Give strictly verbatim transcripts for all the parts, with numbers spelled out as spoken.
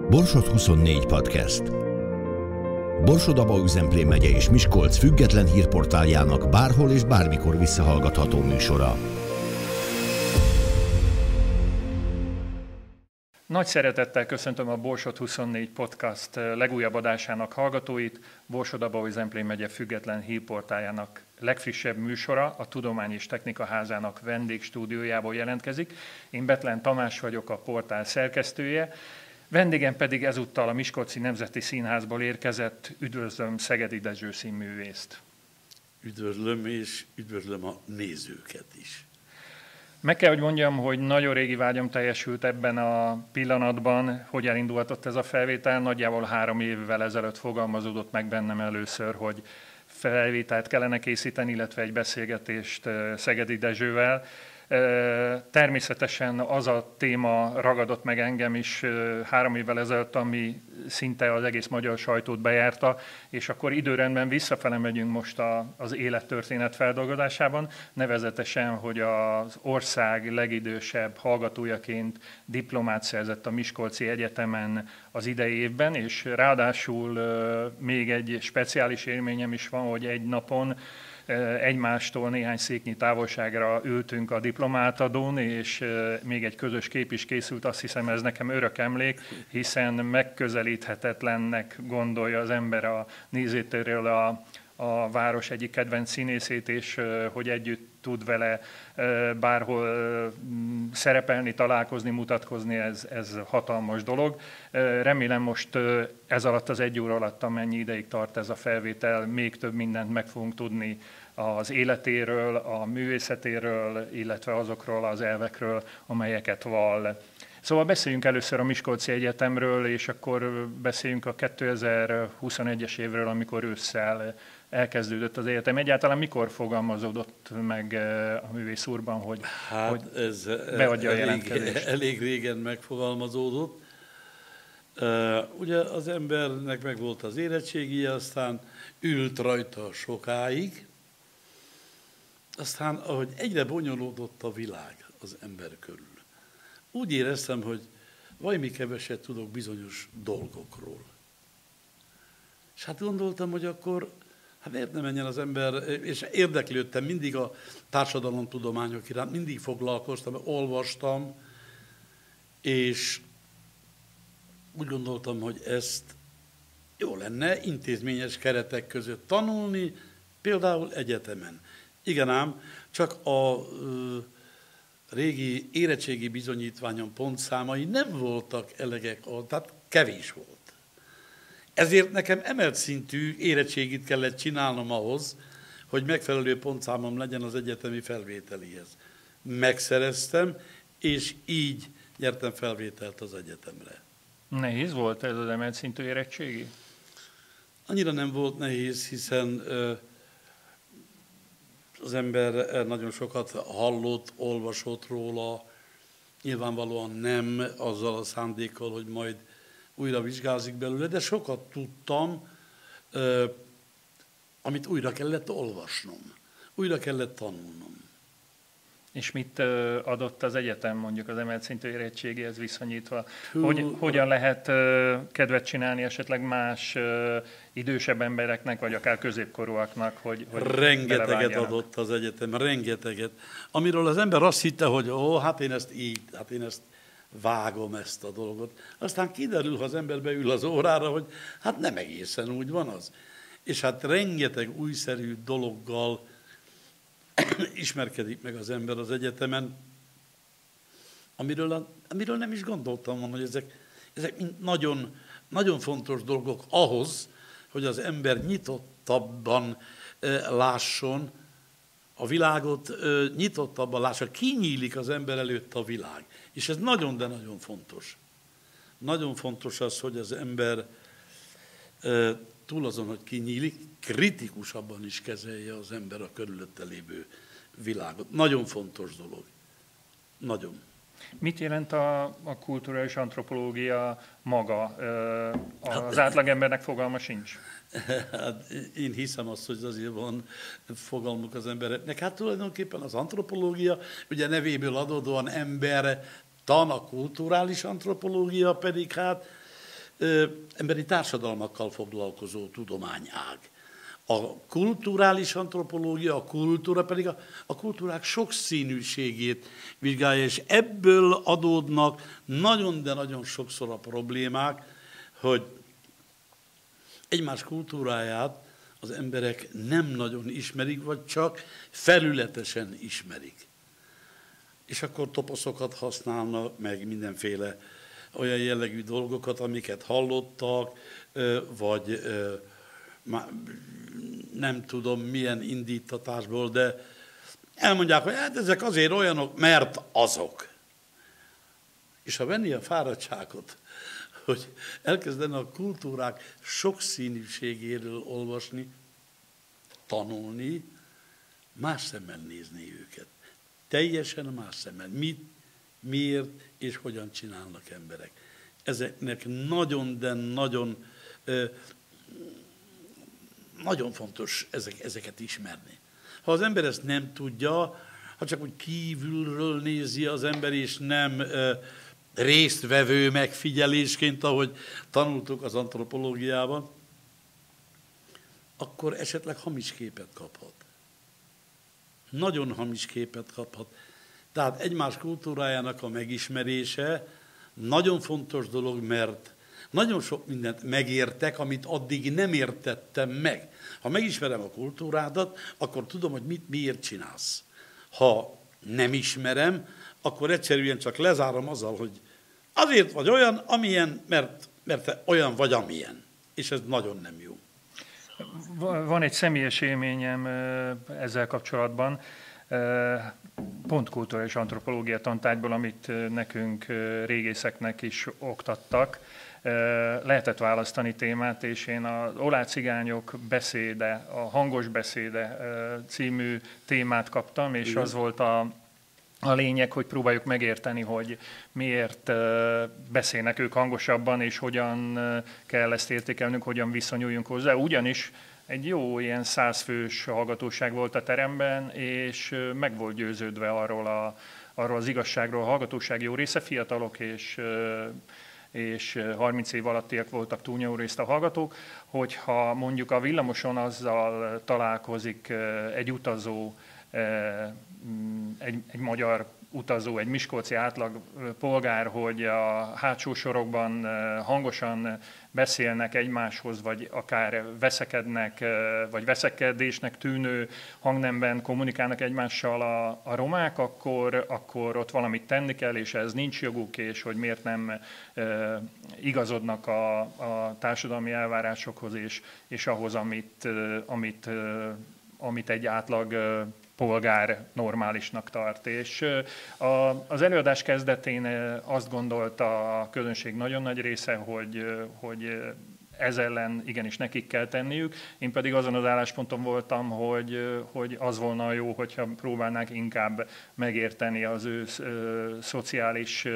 Borsod huszonnégy Podcast. Borsod-Abaúj-Zemplén megye és Miskolc független hírportáljának bárhol és bármikor visszahallgatható műsora. Nagy szeretettel köszöntöm a Borsod huszonnégy Podcast legújabb adásának hallgatóit. Borsod-Abaúj-Zemplén megye független hírportáljának legfrissebb műsora a Tudomány és Technika Házának vendégstúdiójából jelentkezik. Én Betlen Tamás vagyok, a portál szerkesztője. Vendégem pedig ezúttal a Miskolci Nemzeti Színházból érkezett, üdvözlöm Szegedi Dezső színművészt. Üdvözlöm, és üdvözlöm a nézőket is. Meg kell, hogy mondjam, hogy nagyon régi vágyam teljesült ebben a pillanatban, hogy elindulhatott ez a felvétel. Nagyjából három évvel ezelőtt fogalmazódott meg bennem először, hogy felvételt kellene készíteni, illetve egy beszélgetést Szegedi Dezsővel. Természetesen az a téma ragadott meg engem is három évvel ezelőtt, ami szinte az egész magyar sajtót bejárta, és akkor időrendben visszafele megyünk most a, az élettörténet feldolgozásában, nevezetesen, hogy az ország legidősebb hallgatójaként diplomát szerzett a Miskolci Egyetemen az idei évben, és ráadásul még egy speciális élményem is van, hogy egy napon egymástól néhány széknyi távolságra ültünk a diplomátadón, és még egy közös kép is készült, azt hiszem ez nekem örök emlék, hiszen megközelíthetetlennek gondolja az ember a nézőtérről a, a város egyik kedvenc színészét, és hogy együtt tud vele bárhol szerepelni, találkozni, mutatkozni, ez, ez hatalmas dolog. Remélem most ez alatt az egy óra alatt, amennyi ideig tart ez a felvétel, még több mindent meg fogunk tudni az életéről, a művészetéről, illetve azokról az elvekről, amelyeket vall. Szóval beszéljünk először a Miskolci Egyetemről, és akkor beszéljünk a kétezer-huszonegyes évről, amikor ősszel elkezdődött az egyetem. Egyáltalán mikor fogalmazódott meg a művész úrban, hogy, hát hogy ez beadja elég, a jelentkezést? Elég régen megfogalmazódott. Ugye az embernek meg volt az érettségie, aztán ült rajta sokáig, aztán ahogy egyre bonyolódott a világ az ember körül, úgy éreztem, hogy valami keveset tudok bizonyos dolgokról. És hát gondoltam, hogy akkor hát miért ne menjen az ember, és érdeklődtem mindig a társadalomtudományok iránt, mindig foglalkoztam, olvastam, és úgy gondoltam, hogy ezt jó lenne intézményes keretek között tanulni, például egyetemen. Igen ám, csak a ö, régi érettségi bizonyítványom pontszámai nem voltak elegek, tehát kevés volt. Ezért nekem emelt szintű érettségit kellett csinálnom ahhoz, hogy megfelelő pontszámom legyen az egyetemi felvételihez. Megszereztem, és így nyertem felvételt az egyetemre. Nehéz volt ez az emelt szintű érettségi? Annyira nem volt nehéz, hiszen az ember nagyon sokat hallott, olvasott róla, nyilvánvalóan nem azzal a szándékkal, hogy majd újra vizsgázik belőle, de sokat tudtam, amit újra kellett olvasnom, újra kellett tanulnom. És mit adott az egyetem mondjuk az emelt szintű érettségéhez viszonyítva? Hogy, hogyan lehet kedvet csinálni esetleg más idősebb embereknek, vagy akár középkorúaknak, hogy, hogy rengeteget adott az egyetem, rengeteget. Amiről az ember azt hitte, hogy ó, hát én ezt így, hát én ezt vágom ezt a dolgot. Aztán kiderül, ha az ember beül az órára, hogy hát nem egészen úgy van az. És hát rengeteg újszerű dologgal ismerkedik meg az ember az egyetemen, amiről, a, amiről nem is gondoltam volna, hogy ezek, ezek nagyon, nagyon fontos dolgok ahhoz, hogy az ember nyitottabban e, lásson a világot, e, nyitottabban lásson, kinyílik az ember előtt a világ. És ez nagyon, de nagyon fontos. Nagyon fontos az, hogy az ember e, túl azon, hogy kinyílik, kritikusabban is kezelje az ember a körülötte lévő világot. Nagyon fontos dolog. Nagyon. Mit jelent a, a kulturális antropológia maga? Az átlagembernek fogalma sincs? Hát én hiszem azt, hogy azért van fogalmuk az embereknek. Hát tulajdonképpen az antropológia, ugye nevéből adódóan ember tan, a kulturális antropológia pedig hát emberi társadalmakkal foglalkozó tudományág. A kulturális antropológia, a kultúra pedig a, a kultúrák sokszínűségét vizsgálja, és ebből adódnak nagyon, de nagyon sokszor a problémák, hogy egymás kultúráját az emberek nem nagyon ismerik, vagy csak felületesen ismerik. És akkor toposzokat használnak, meg mindenféle olyan jellegű dolgokat, amiket hallottak, vagy nem tudom milyen indítatásból, de elmondják, hogy hát ezek azért olyanok, mert azok. És ha venni a fáradtságot, hogy elkezdene a kultúrák sokszínűségéről olvasni, tanulni, más szemmel nézni őket. Teljesen más szemmel. Mit, miért és hogyan csinálnak emberek. Ezeknek nagyon, de nagyon, nagyon fontos ezek, ezeket ismerni. Ha az ember ezt nem tudja, ha csak úgy kívülről nézi az ember, és nem résztvevő megfigyelésként, ahogy tanultuk az antropológiában, akkor esetleg hamis képet kaphat. Nagyon hamis képet kaphat. Tehát egymás kultúrájának a megismerése nagyon fontos dolog, mert nagyon sok mindent megértek, amit addig nem értettem meg. Ha megismerem a kultúrádat, akkor tudom, hogy mit miért csinálsz. Ha nem ismerem, akkor egyszerűen csak lezárom azzal, hogy azért vagy olyan, amilyen, mert, mert te olyan vagy, amilyen. És ez nagyon nem jó. Van egy személyes élményem ezzel kapcsolatban, pont kulturális antropológia tantárgyból, amit nekünk régészeknek is oktattak. Lehetett választani témát, és én az Oláh cigányok beszéde, a hangos beszéde című témát kaptam, és az volt a A lényeg, hogy próbáljuk megérteni, hogy miért beszélnek ők hangosabban, és hogyan kell ezt értékelnünk, hogyan viszonyuljunk hozzá. Ugyanis egy jó ilyen százfős hallgatóság volt a teremben, és meg volt győződve arról, a, arról az igazságról. A hallgatóság jó része fiatalok, és, és harminc év alattiak voltak túlnyomó részt a hallgatók, hogyha mondjuk a villamoson azzal találkozik egy utazó, Egy, egy magyar utazó, egy miskolci átlag polgár, hogy a hátsó sorokban hangosan beszélnek egymáshoz, vagy akár veszekednek, vagy veszekedésnek tűnő hangnemben kommunikálnak egymással a, a romák, akkor, akkor ott valamit tenni kell, és ez nincs joguk, és hogy miért nem e, igazodnak a, a társadalmi elvárásokhoz, és, és ahhoz, amit, amit, amit egy átlag polgár normálisnak tart. És az előadás kezdetén azt gondolta a közönség nagyon nagy része, hogy, hogy ez ellen igenis nekik kell tenniük. Én pedig azon az állásponton voltam, hogy, hogy az volna jó, hogyha próbálnák inkább megérteni az ő szociális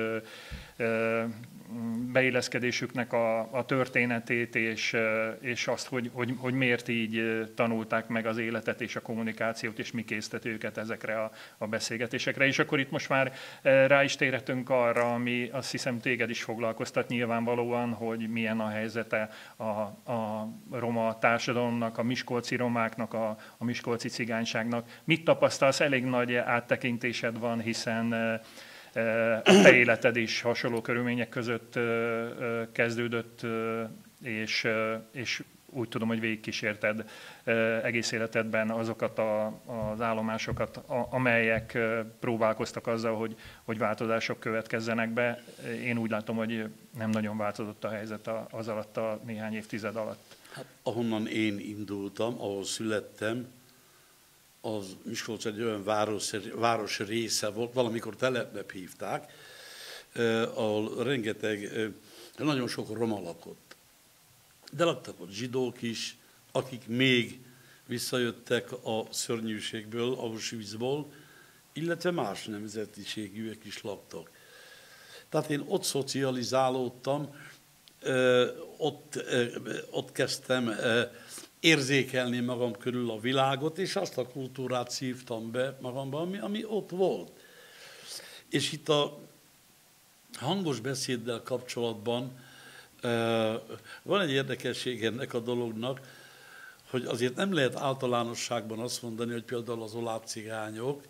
beilleszkedésüknek a, a történetét, és, és azt, hogy, hogy, hogy miért így tanulták meg az életet és a kommunikációt, és mi készteti őket ezekre a, a beszélgetésekre. És akkor itt most már rá is térhetünk arra, ami azt hiszem téged is foglalkoztat nyilvánvalóan, hogy milyen a helyzete a, a roma társadalomnak, a miskolci romáknak, a, a miskolci cigányságnak. Mit tapasztalsz? Elég nagy áttekintésed van, hiszen a te életed is hasonló körülmények között kezdődött, és, és úgy tudom, hogy végigkísérted egész életedben azokat a, az állomásokat, amelyek próbálkoztak azzal, hogy, hogy változások következzenek be. Én úgy látom, hogy nem nagyon változott a helyzet az alatt a néhány évtized alatt. Hát, ahonnan én indultam, ahol születtem, az Miskolc egy olyan város, város része volt, valamikor telepnek hívták, eh, ahol rengeteg, eh, nagyon sok roma lakott. De laktak ott zsidók is, akik még visszajöttek a szörnyűségből, Auschwitzból, illetve más nemzetiségűek is laktak. Tehát én ott szocializálódtam, eh, ott, eh, ott kezdtem eh, érzékelni magam körül a világot, és azt a kultúrát szívtam be magamban, ami, ami ott volt. És itt a hangos beszéddel kapcsolatban Van egy érdekesség ennek a dolognak, hogy azért nem lehet általánosságban azt mondani, hogy például az oláh cigányok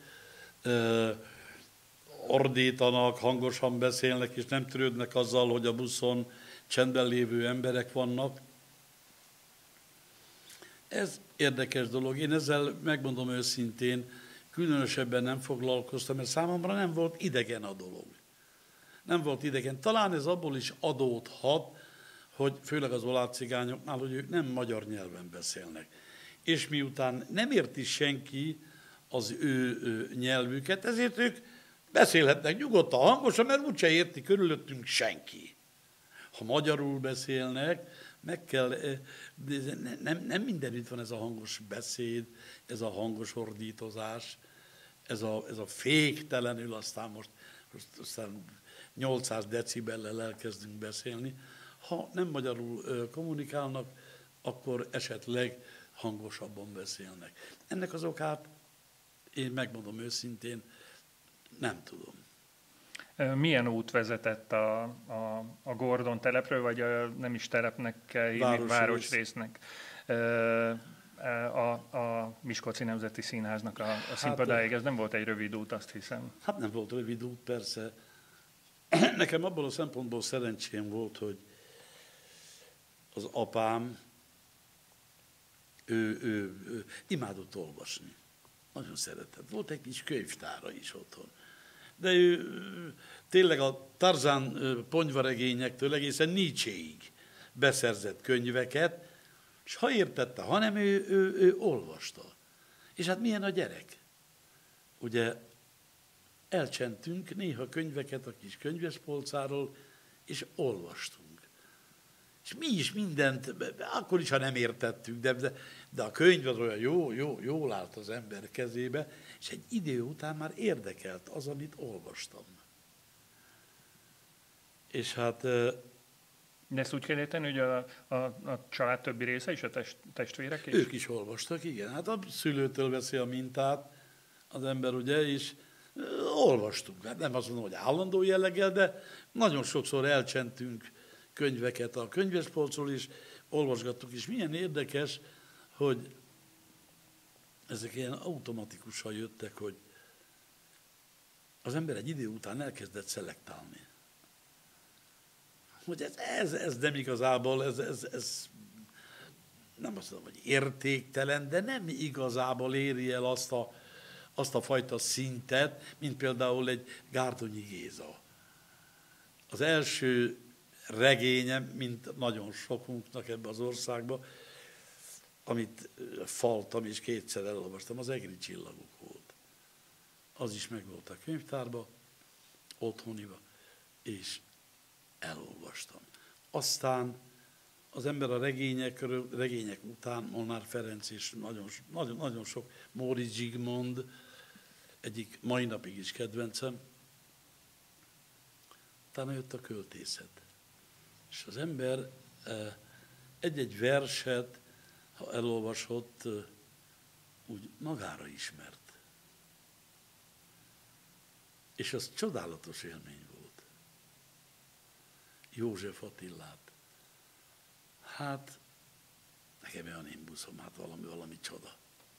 ordítanak, hangosan beszélnek, és nem törődnek azzal, hogy a buszon csendben lévő emberek vannak. Ez érdekes dolog. Én ezzel megmondom őszintén, különösebben nem foglalkoztam, mert számomra nem volt idegen a dolog. Nem volt idegen. Talán ez abból is adódhat, hogy főleg az oláh cigányoknál, hogy ők nem magyar nyelven beszélnek. És miután nem érti senki az ő, ő nyelvüket, ezért ők beszélhetnek nyugodtan, hangosan, mert úgyse érti körülöttünk senki. Ha magyarul beszélnek, meg kell, nem, nem mindenütt van ez a hangos beszéd, ez a hangos ordítozás, ez a, ez a féktelenül, aztán most, most aztán nyolcszáz decibellel elkezdünk beszélni. Ha nem magyarul kommunikálnak, akkor esetleg hangosabban beszélnek. Ennek az okát, én megmondom őszintén, nem tudom. Milyen út vezetett a, a, a Gordon telepről, vagy a, nem is telepnek kell hívni, Város városrésznek, a, a Miskolci Nemzeti Színháznak a, a színpadáig? Ez nem volt egy rövid út, azt hiszem. Hát nem volt rövid út, persze. Nekem abból a szempontból szerencsém volt, hogy az apám, ő, ő, ő imádott olvasni. Nagyon szeretett. Volt egy kis könyvtára is otthon. De ő tényleg a Tarzán ponyvaregényektől egészen Nietzséig beszerzett könyveket, és ha értette, hanem ő, ő, ő olvasta. És hát milyen a gyerek? Ugye elcsentünk néha könyveket a kis könyvespolcáról, és olvastunk. És mi is mindent, akkor is, ha nem értettük, de, de, de a könyv az olyan jó, jó, jól állt az ember kezébe, és egy idő után már érdekelt az, amit olvastam. És hát... De ezt úgy kell érteni, hogy a, a, a család többi része is, a test, testvérek is? Ők is olvastak, igen. Hát a szülőtől veszi a mintát az ember, ugye, és olvastunk. Hát nem azt mondom, hogy állandó jelleggel, de nagyon sokszor elcsentünk könyveket a könyvespolcról is, olvasgattuk is. Milyen érdekes, hogy ezek ilyen automatikusan jöttek, hogy az ember egy idő után elkezdett szelektálni. Hogy ez, ez, ez nem igazából, ez, ez, ez nem azt mondom, hogy értéktelen, de nem igazából éri el azt a, azt a fajta szintet, mint például egy Gárdonyi Géza. Az első regényem, mint nagyon sokunknak ebbe az országba, amit faltam és kétszer elolvastam, az Egri csillagok volt. Az is megvolt a könyvtárba, otthoniba, és elolvastam. Aztán az ember a regényekről, regények után, Molnár Ferenc és nagyon, nagyon, nagyon sok, Móricz Zsigmond, egyik mai napig is kedvencem, utána jött a költészet. És az ember egy-egy verset, ha elolvasott, úgy magára ismert. És az csodálatos élmény volt. József Attilát. Hát, nekem olyan imbuszom, hát valami, valami csoda.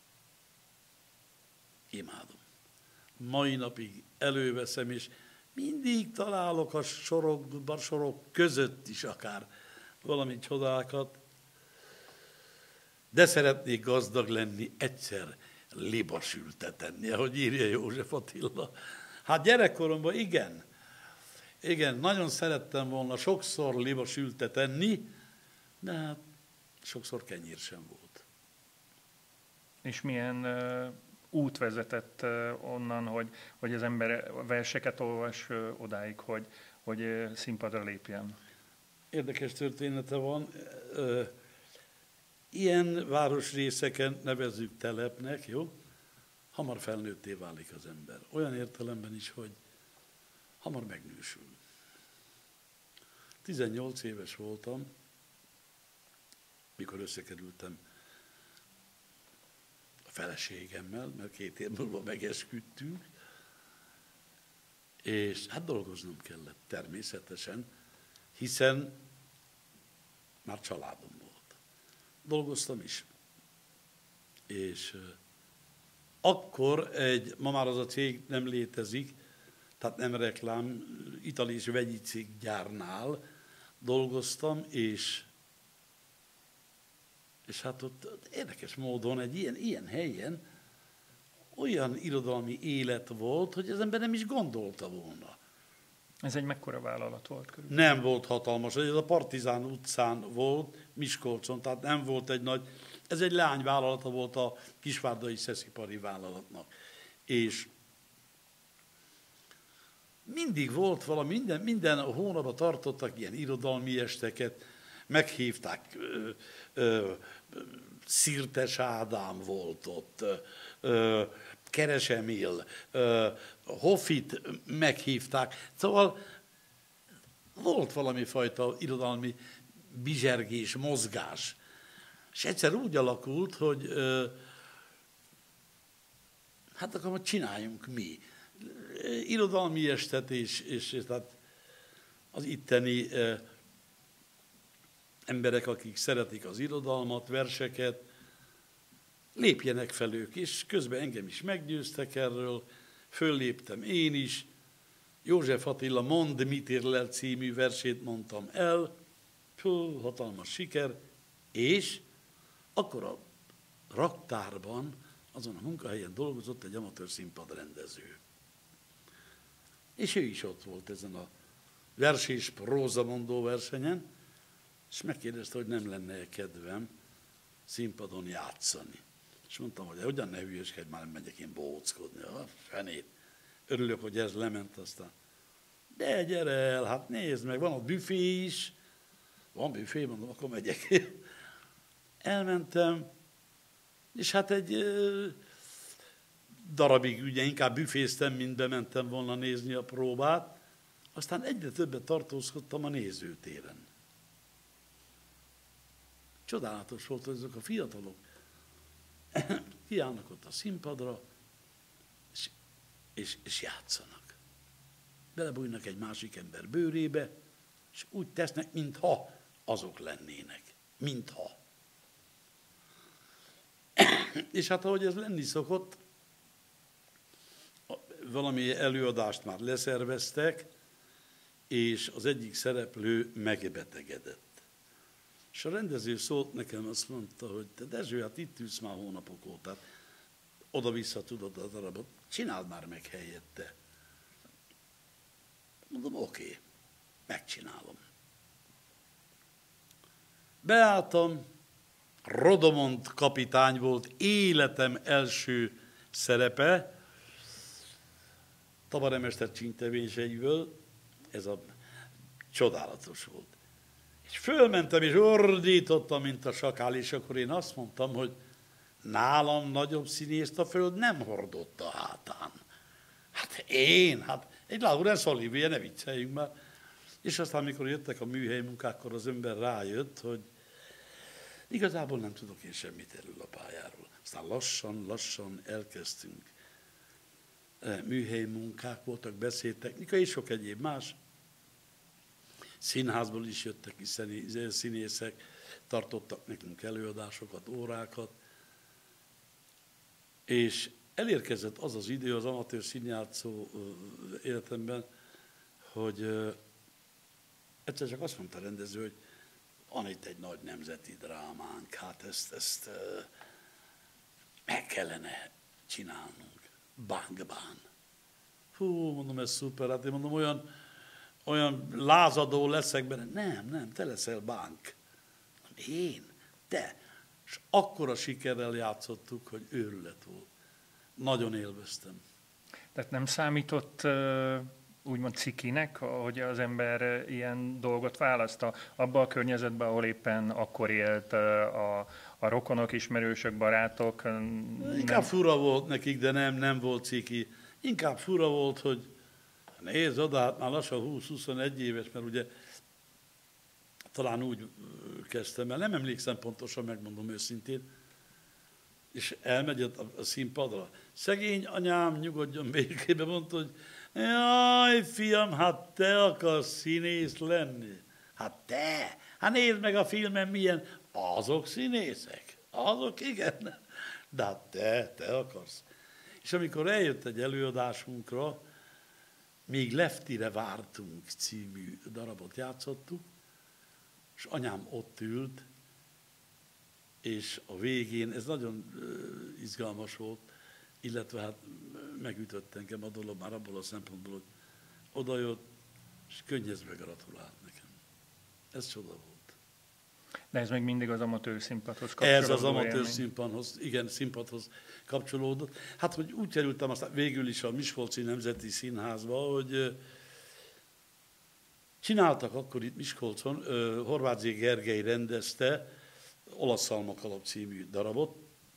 Imádom. Mai napig előveszem, és mindig találok a sorokban, sorok között is akár valami csodákat, de szeretnék gazdag lenni, egyszer libasültet enni, ahogy írja József Attila. Hát gyerekkoromban igen, igen, nagyon szerettem volna sokszor libasültet enni, de hát sokszor kenyér sem volt. És milyen uh, út vezetett uh, onnan, hogy, hogy az ember verseket olvas uh, odáig, hogy, hogy uh, színpadra lépjen? Érdekes története van. Uh, ilyen városrészeken nevezzük telepnek, jó? Hamar felnőtté válik az ember. Olyan értelemben is, hogy hamar megnősül. tizennyolc éves voltam, mikor összekerültem a feleségemmel, mert két év múlva megesküdtünk, és hát dolgoznom kellett természetesen, hiszen már családom volt. Dolgoztam is. És akkor egy, ma már az a cég nem létezik, tehát nem reklám, itali és vegyi céggyárnál dolgoztam, és, és hát ott, ott érdekes módon egy ilyen, ilyen helyen olyan irodalmi élet volt, hogy az ember nem is gondolta volna. Ez egy mekkora vállalat volt körülbelül? Nem volt hatalmas, ez a Partizán utcán volt, Miskolcon, tehát nem volt egy nagy, ez egy leányvállalata volt a kisvárdai szeszipari vállalatnak. És mindig volt valami, minden, minden hónapban tartottak ilyen irodalmi esteket, meghívták, ö, ö, Szirtes Ádám volt ott, ö, Keres Emil, ö, Hoffit meghívták, szóval volt valami fajta irodalmi bizsergés, mozgás. És egyszer úgy alakult, hogy ö, hát akkor majd csináljunk mi. Irodalmi estet, és, és, és tehát az itteni ö, emberek, akik szeretik az irodalmat, verseket, lépjenek fel ők, és közben engem is meggyőztek erről, fölléptem én is, József Attila Mondd, mit érlel című versét mondtam el, Hú, hatalmas siker, és akkor a raktárban, azon a munkahelyen dolgozott egy amatőr színpadrendező. És ő is ott volt ezen a vers és prózamondó versenyen, és megkérdezte, hogy nem lenne kedvem színpadon játszani. És mondtam, hogy hogyan ne hülyeskedj, már nem megyek én bóckodni. A fenét. Örülök, hogy ez lement aztán. De gyere el, hát nézd meg, van ott büfé is. Van büfé, mondom, akkor megyek. Elmentem, és hát egy ö, darabig ugye inkább büféztem, mint bementem volna nézni a próbát. Aztán egyre többet tartózkodtam a nézőtéren. Csodálatos volt, hogy ezek a fiatalok kiállnak ott a színpadra, és, és, és játszanak. Belebújnak egy másik ember bőrébe, és úgy tesznek, mintha azok lennének. Mintha. És hát ahogy ez lenni szokott, valami előadást már leszerveztek, és az egyik szereplő megbetegedett. És a rendező szólt nekem, azt mondta, hogy te Dezső, hát itt ülsz már hónapok óta, oda-vissza tudod a darabot, csináld már meg helyette. Mondom, oké, okay, megcsinálom. Beálltam, Rodomont kapitány volt életem első szerepe, Tabaremester csínytevényseiből, ez a csodálatos volt. És fölmentem, és ordítottam, mint a sakál, és akkor én azt mondtam, hogy nálam nagyobb színészt a föld nem hordott a hátán. Hát én, hát egy Laurence Olivier, ne vicceljünk már. És aztán, amikor jöttek a műhelyi munkák, akkor az ember rájött, hogy igazából nem tudok én semmit erről a pályáról. Aztán lassan, lassan elkezdtünk. Műhelyi munkák voltak, beszédtechnika és sok egyéb más. Színházból is jöttek is színészek, tartottak nekünk előadásokat, órákat, és elérkezett az az idő az amatőr színjátszó életemben, hogy egyszer csak azt mondta a rendező, hogy van itt egy nagy nemzeti drámánk, hát ezt, ezt meg kellene csinálnunk. Bang-bang. Hú, mondom, ez szuper, hát én mondom, olyan, olyan lázadó leszek benne. Nem, nem, te leszel Bánk. Én? Te? És akkora sikerrel játszottuk, hogy őrület volt. Nagyon élveztem. Tehát nem számított úgymond cikinek, hogy az ember ilyen dolgot választ abba a környezetben, ahol éppen akkor élt a, a rokonok, ismerősök, barátok? Inkább nem... fura volt nekik, de nem, nem volt ciki. Inkább fura volt, hogy nézd oda, hát már lassan húsz-huszonegy éves, mert ugye talán úgy kezdtem el, nem emlékszem pontosan, megmondom őszintén, és elmegy a, a színpadra. Szegény anyám nyugodjon békében, mondta, hogy jaj, fiam, hát te akarsz színész lenni. Hát te, Hát nézd meg a filmen, milyen, azok színészek, azok igen, de hát te, te akarsz. És amikor eljött egy előadásunkra, még Leftire vártunk című darabot játszottuk, és anyám ott ült, és a végén, ez nagyon izgalmas volt, illetve hát megütött engem a dolog már abból a szempontból, hogy odajött, és könnyezve gratulált nekem. Ez csoda volt. De ez még mindig az amatőr színpadhoz kapcsolódó. Ez az amatőr színpadhoz, igen, színpadhoz kapcsolódott. Hát, hogy úgy kerültem aztán végül is a Miskolci Nemzeti Színházba, hogy csináltak akkor itt Miskolcon, Horváth Zé Gergely rendezte Olasz Szalmakalap című darabot,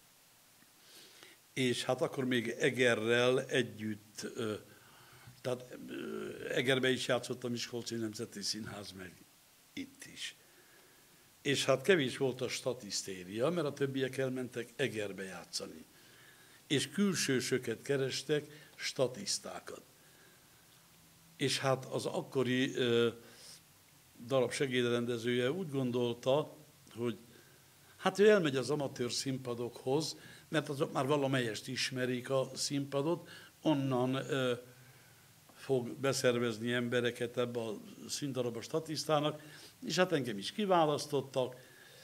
és hát akkor még Egerrel együtt, tehát Egerbe is játszott a Miskolci Nemzeti Színház, meg itt is. És hát kevés volt a statisztéria, mert a többiek elmentek Egerbe játszani. És külsősöket kerestek, statisztákat. És hát az akkori ö, darab segédrendezője úgy gondolta, hogy hát ő elmegy az amatőr színpadokhoz, mert azok már valamelyest ismerik a színpadot, onnan ö, fog beszervezni embereket ebbe a színdarab a statisztának, és hát engem is kiválasztottak.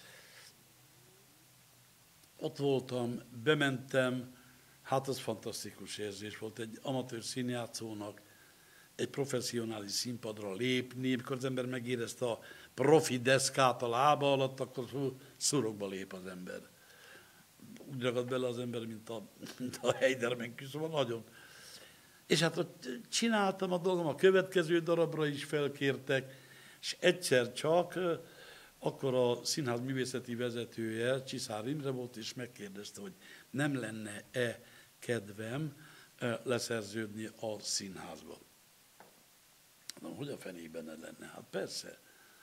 Ott voltam, bementem, hát az fantasztikus érzés volt egy amatőr színjátszónak egy professzionális színpadra lépni, amikor az ember megérezte a profi deszkát a lába alatt, akkor hú, szurokba lép az ember. Úgy ragad bele az ember, mint a, mint a Heidermen küszöb, nagyon. És hát ott csináltam a dolgom, a következő darabra is felkértek, és egyszer csak, akkor a színház művészeti vezetője, Csiszár Imre volt, és megkérdezte, hogy nem lenne-e kedvem leszerződni a színházba. Na, hogy a fenében ne lenne? Hát persze.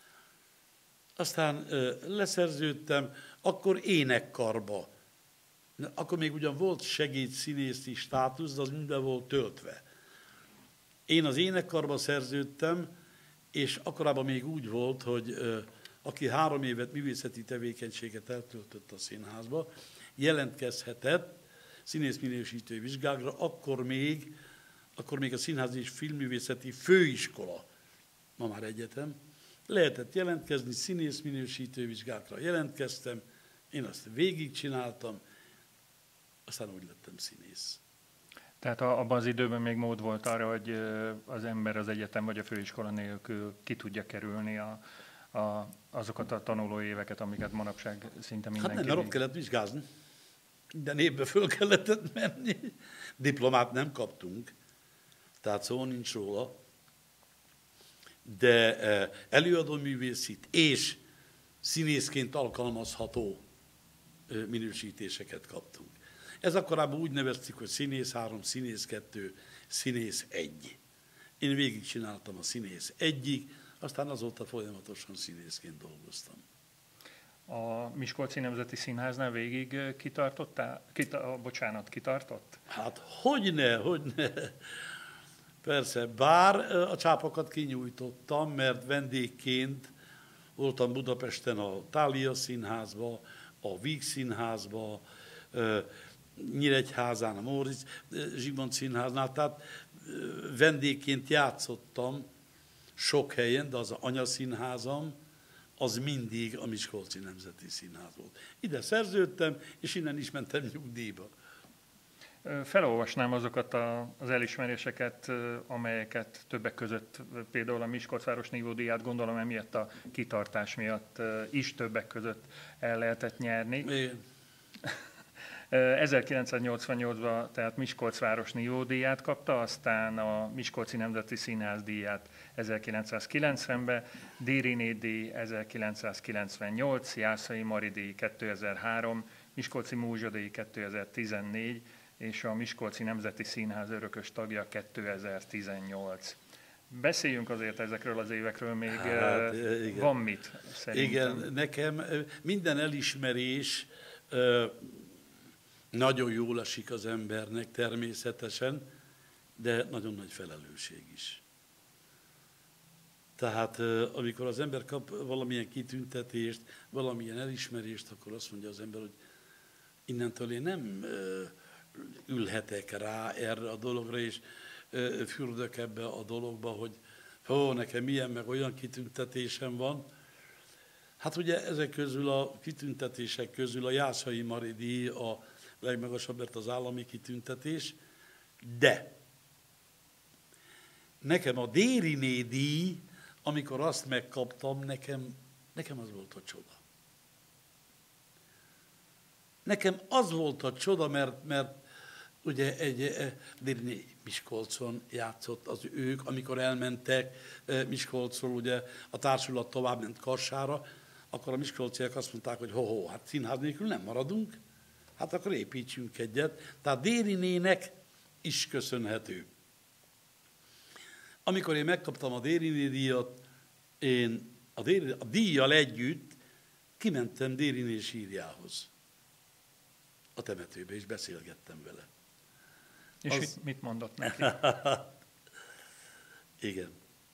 Aztán leszerződtem, akkor énekkarba. Akkor még ugyan volt segédszínészi státusz, de az minden volt töltve. Én az énekkarba szerződtem, és akkorában még úgy volt, hogy ö, aki három évet művészeti tevékenységet eltöltött a színházba, jelentkezhetett színészminősítő vizsgákra, akkor még, akkor még a Színház és Filmművészeti Főiskola, ma már egyetem, lehetett jelentkezni színészminősítő vizsgákra. Jelentkeztem, én azt végigcsináltam, aztán úgy lettem színész. Tehát abban az időben még mód volt arra, hogy az ember az egyetem vagy a főiskola nélkül ki tudja kerülni a, a, azokat a tanulóéveket, amiket manapság szinte mindenki... Hát nem, mert ott kellett vizsgázni. Minden évben föl kellett menni. Diplomát nem kaptunk, tehát szó nincs róla. De előadóművészit és színészként alkalmazható minősítéseket kaptunk. Ez akkorában úgy neveztük, hogy színész három, színész kettő, színész egy. Én végigcsináltam a színész egyig, aztán azóta folyamatosan színészként dolgoztam. A Miskolci Nemzeti Színháznál végig kitartottál? Kita, bocsánat, kitartott? Hát hogyne, hogyne. Persze, bár a csápokat kinyújtottam, mert vendégként voltam Budapesten a Thália Színházba, a Víg Színházba, Nyíregyházán, a Móricz Zsigmond Színháznál, tehát vendégként játszottam sok helyen, de az anyaszínházam, az mindig a Miskolci Nemzeti Színház volt. Ide szerződtem, és innen is mentem nyugdíjba. Felolvasnám azokat az elismeréseket, amelyeket többek között például a Miskolcváros nívódíját, gondolom emiatt a kitartás miatt is többek között el lehetett nyerni. Igen. ezerkilencszáznyolcvannyolcban tehát Miskolcváros nívódíját kapta, aztán a Miskolci Nemzeti Színház díját ezerkilencszázkilencvenben, Dériné díj ezerkilencszázkilencvennyolc, Jászai Mari díj kétezer-három, Miskolci Múzsa díj kétezer-tizennégy, és a Miskolci Nemzeti Színház örökös tagja kétezer-tizennyolc. Beszéljünk azért ezekről az évekről, még hát, van mit szerintem. Igen, nekem minden elismerés nagyon jól esik az embernek természetesen, de nagyon nagy felelősség is. Tehát amikor az ember kap valamilyen kitüntetést, valamilyen elismerést, akkor azt mondja az ember, hogy innentől én nem ülhetek rá erre a dologra, és fürdök ebbe a dologba, hogy ó, nekem milyen meg olyan kitüntetésem van. Hát ugye ezek közül a kitüntetések közül a Jászai Mari díj a legmagasabb, mert az állami kitüntetés, de nekem a Dériné díj, amikor azt megkaptam, nekem, nekem az volt a csoda. Nekem az volt a csoda, mert, mert ugye egy Dériné Miskolcon játszott az ők, amikor elmentek Miskolcról, ugye a társulat tovább ment Kassára, akkor a miskolciak azt mondták, hogy ho-ho, hát színház nélkül nem maradunk, hát akkor építsünk egyet. Tehát Dérinének is köszönhető. Amikor én megkaptam a Dériné díjat, én a, Dériné, a díjjal együtt kimentem Dériné sírjához. A temetőbe, és beszélgettem vele. És az... mit mondott neki? Igen.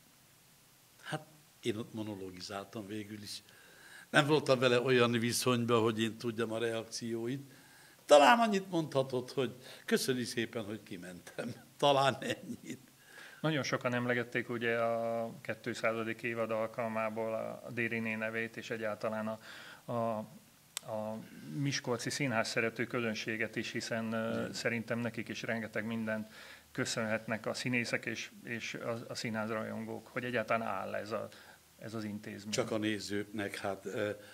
Hát én ott monologizáltam végül is. Nem voltam vele olyan viszonyban, hogy én tudjam a reakcióit. Talán annyit mondhatott, hogy köszöni szépen, hogy kimentem. Talán ennyit. Nagyon sokan emlegették ugye a kétszázadik évad alkalmából a Dériné nevét, és egyáltalán a, a, a miskolci színház szerető közönséget is, hiszen mm. szerintem nekik is rengeteg mindent köszönhetnek a színészek és, és a, a színház rajongók, hogy egyáltalán áll ez, a, ez az intézmény. Csak a nézőknek, hát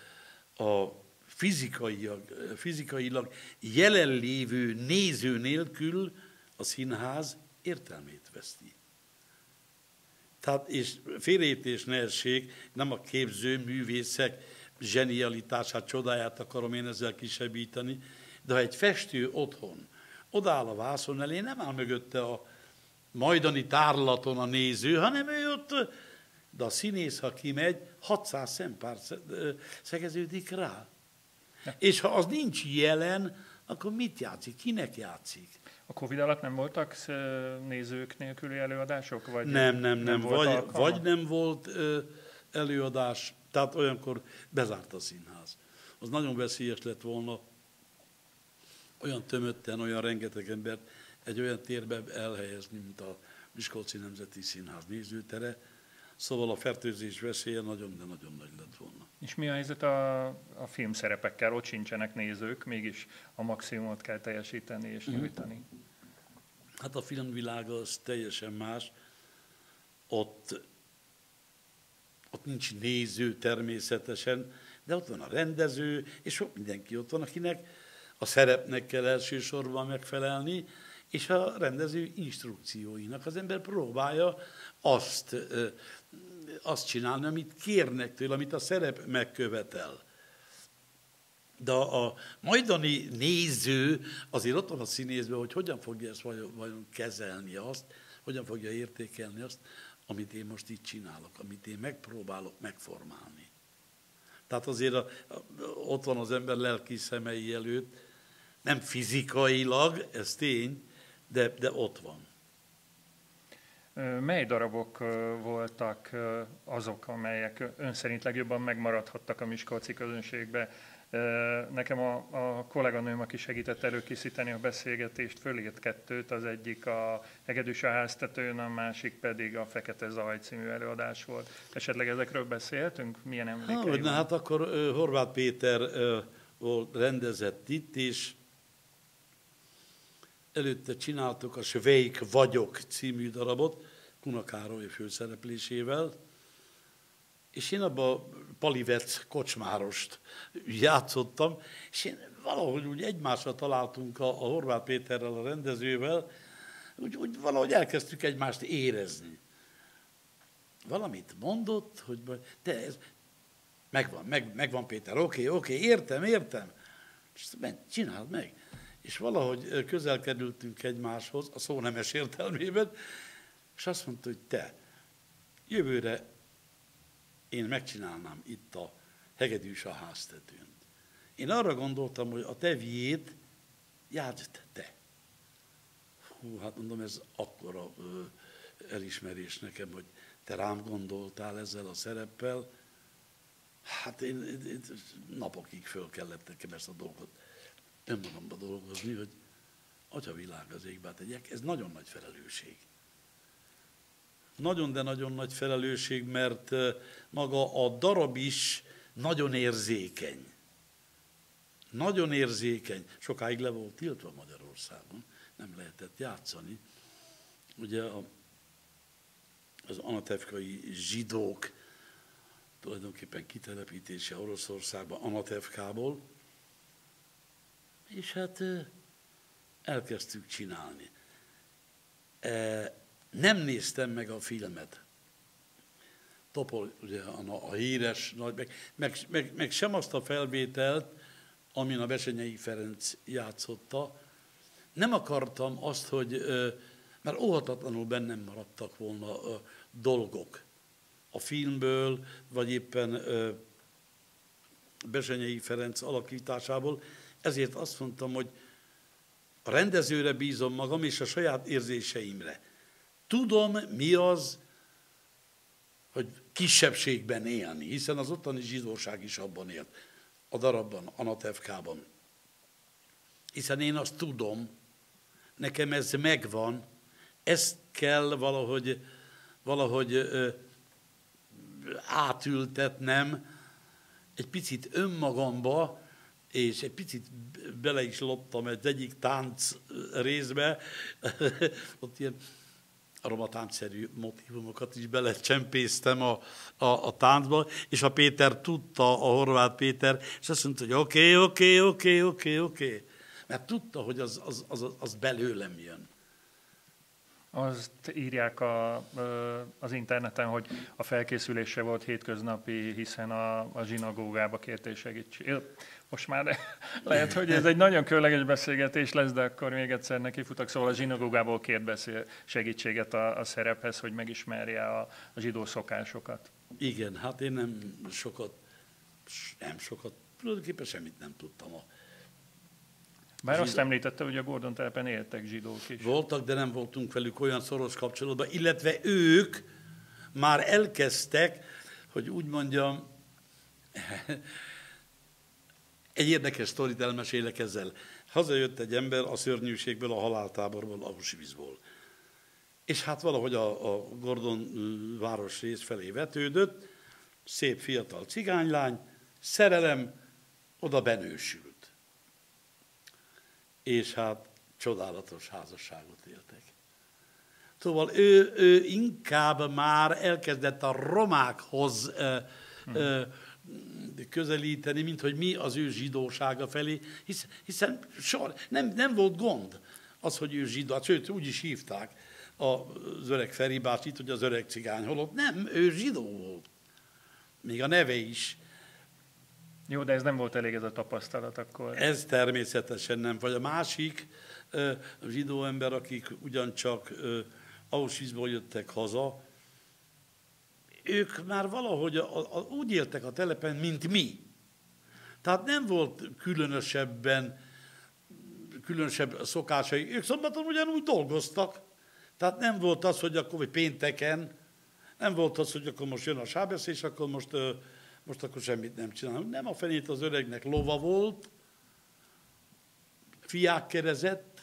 a fizikailag, fizikailag jelenlévő néző nélkül a színház értelmét veszti. Tehát, és félreértés ne essék, nem a képző művészek zsenialitását, csodáját akarom én ezzel kisebbíteni, de ha egy festő otthon odáll a vászon elé, nem áll mögötte a majdani tárlaton a néző, hanem ő ott, de a színész, ha kimegy, hatszáz szempár szegeződik rá. Ja. És ha az nincs jelen, akkor mit játszik? Kinek játszik? A Covid alatt nem voltak nézők nélküli előadások? Vagy nem, nem, nem. nem vagy, vagy nem volt előadás, tehát olyankor bezárt a színház. Az nagyon veszélyes lett volna olyan tömötten, olyan rengeteg embert egy olyan térbe elhelyezni, mint a Miskolci Nemzeti Színház nézőtere. Szóval a fertőzés veszélye nagyon, de nagyon nagy lett volna. És mi a helyzet a, a filmszerepekkel? Ott sincsenek nézők, mégis a maximumot kell teljesíteni és nyújtani. Hát a filmvilága az teljesen más. Ott, ott nincs néző természetesen, de ott van a rendező, és sok mindenki ott van, akinek a szerepnek kell elsősorban megfelelni, és a rendező instrukcióinak. Az ember próbálja azt, azt csinálni, amit kérnek tőle, amit a szerep megkövetel. De a majdani néző azért ott van a színészben, hogy hogyan fogja ezt vajon, vajon kezelni azt, hogyan fogja értékelni azt, amit én most itt csinálok, amit én megpróbálok megformálni. Tehát azért a, a, ott van az ember lelki szemei előtt, nem fizikailag, ez tény, de, de ott van. Mely darabok voltak azok, amelyek ön szerint legjobban megmaradhattak a miskolci közönségbe? Nekem a, a kolléganőm, aki segített előkészíteni a beszélgetést, fölírt kettőt, az egyik a Hegedűs a háztetőn, a másik pedig a Fekete Zaj című előadás volt. Esetleg ezekről beszélhetünk? Milyen emlékeim? Hát, na, hát akkor uh, Horváth Péter uh, volt rendezett itt, és előtte csináltuk a Sveik vagyok című darabot, Kuna Károly főszereplésével, és én abban Palivec kocsmárost játszottam, és én valahogy úgy egymásra találtunk a, a Horváth Péterrel, a rendezővel, úgy, úgy valahogy elkezdtük egymást érezni. Valamit mondott, hogy te ez megvan, meg, megvan Péter, oké, oké, értem, értem, és menj, csináld meg. És valahogy közel kerültünk egymáshoz, a szó nemes értelmében, és azt mondta, hogy te, jövőre én megcsinálnám itt a Hegedűs a háztetőn. Én arra gondoltam, hogy a teviét játszd te. Hú, hát mondom, ez akkora ö, elismerés nekem, hogy te rám gondoltál ezzel a szereppel. Hát én, én, én napokig föl kellett nekem ezt a dolgot önmagamba dolgozni, hogy atya világ az égbe tegyek. Ez nagyon nagy felelősség. Nagyon, de nagyon nagy felelősség, mert maga a darab is nagyon érzékeny. Nagyon érzékeny. Sokáig le volt tiltva Magyarországon, nem lehetett játszani. Ugye a, az anatevkai zsidók tulajdonképpen kitelepítése Oroszországba Anatevkából, és hát elkezdtük csinálni. Nem néztem meg a filmet. Topol, ugye a, a híres, nagy, meg, meg, meg, meg sem azt a felvételt, amin a Bessenyei Ferenc játszotta. Nem akartam azt, hogy, mert óhatatlanul bennem maradtak volna dolgok a filmből, vagy éppen Bessenyei Ferenc alakításából. Ezért azt mondtam, hogy a rendezőre bízom magam, és a saját érzéseimre. Tudom, mi az, hogy kisebbségben élni, hiszen az ottani zsidóság is abban élt, a darabban, Anatevkában. Hiszen én azt tudom, nekem ez megvan, ezt kell valahogy, valahogy ö, átültetnem egy picit önmagamba, és egy picit bele is loptam egy egyik tánc részbe, ott ilyen aromatáncszerű motívumokat is belecsempésztem a, a, a táncba, és a Péter tudta, a Horváth Péter, és azt mondta, hogy oké, oké, oké, oké, oké. Mert tudta, hogy az, az, az, az belőlem jön. Azt írják a, az interneten, hogy a felkészülése volt hétköznapi, hiszen a, a zsinagógába kérte segítséget. Most már lehet, hogy ez egy nagyon különleges beszélgetés lesz, de akkor még egyszer nekifutok. Szóval a zsinagógából kért beszél, segítséget a, a szerephez, hogy megismerje a, a zsidó szokásokat. Igen, hát én nem sokat, nem sokat, tulajdonképpen semmit nem tudtam a Bár zsidó... azt említette, hogy a Gordon telepen éltek zsidók is. Voltak, de nem voltunk velük olyan szoros kapcsolatban, illetve ők már elkezdtek, hogy úgy mondjam, egy érdekes sztorit elmesélek ezzel. Hazajött egy ember a szörnyűségből, a haláltáborból, Auschwitzból. És hát valahogy a, a Gordon városrész felé vetődött, szép fiatal cigánylány, szerelem, oda benősült. És hát csodálatos házasságot éltek. Szóval ő, ő inkább már elkezdett a romákhoz ö, ö, közelíteni, mint hogy mi az ő zsidósága felé, hisz, hiszen sor, nem, nem volt gond az, hogy ő zsidó, sőt, úgy is hívták az öreg Feri bácsit, hogy az öreg cigány holott. Nem, ő zsidó volt. Még a neve is. Jó, de ez nem volt elég ez a tapasztalat akkor. Ez természetesen nem. Vagy a másik ö, zsidó ember, akik ugyancsak ö, Auschwitzból jöttek haza, ők már valahogy a, a, úgy éltek a telepen, mint mi. Tehát nem volt különösebben, különösebb szokásai. Ők szombaton ugyanúgy dolgoztak. Tehát nem volt az, hogy akkor vagy pénteken, nem volt az, hogy akkor most jön a sábesz, és akkor most, most akkor semmit nem csinálunk. Nem, a fenét az öregnek lova volt, fiák kerezett,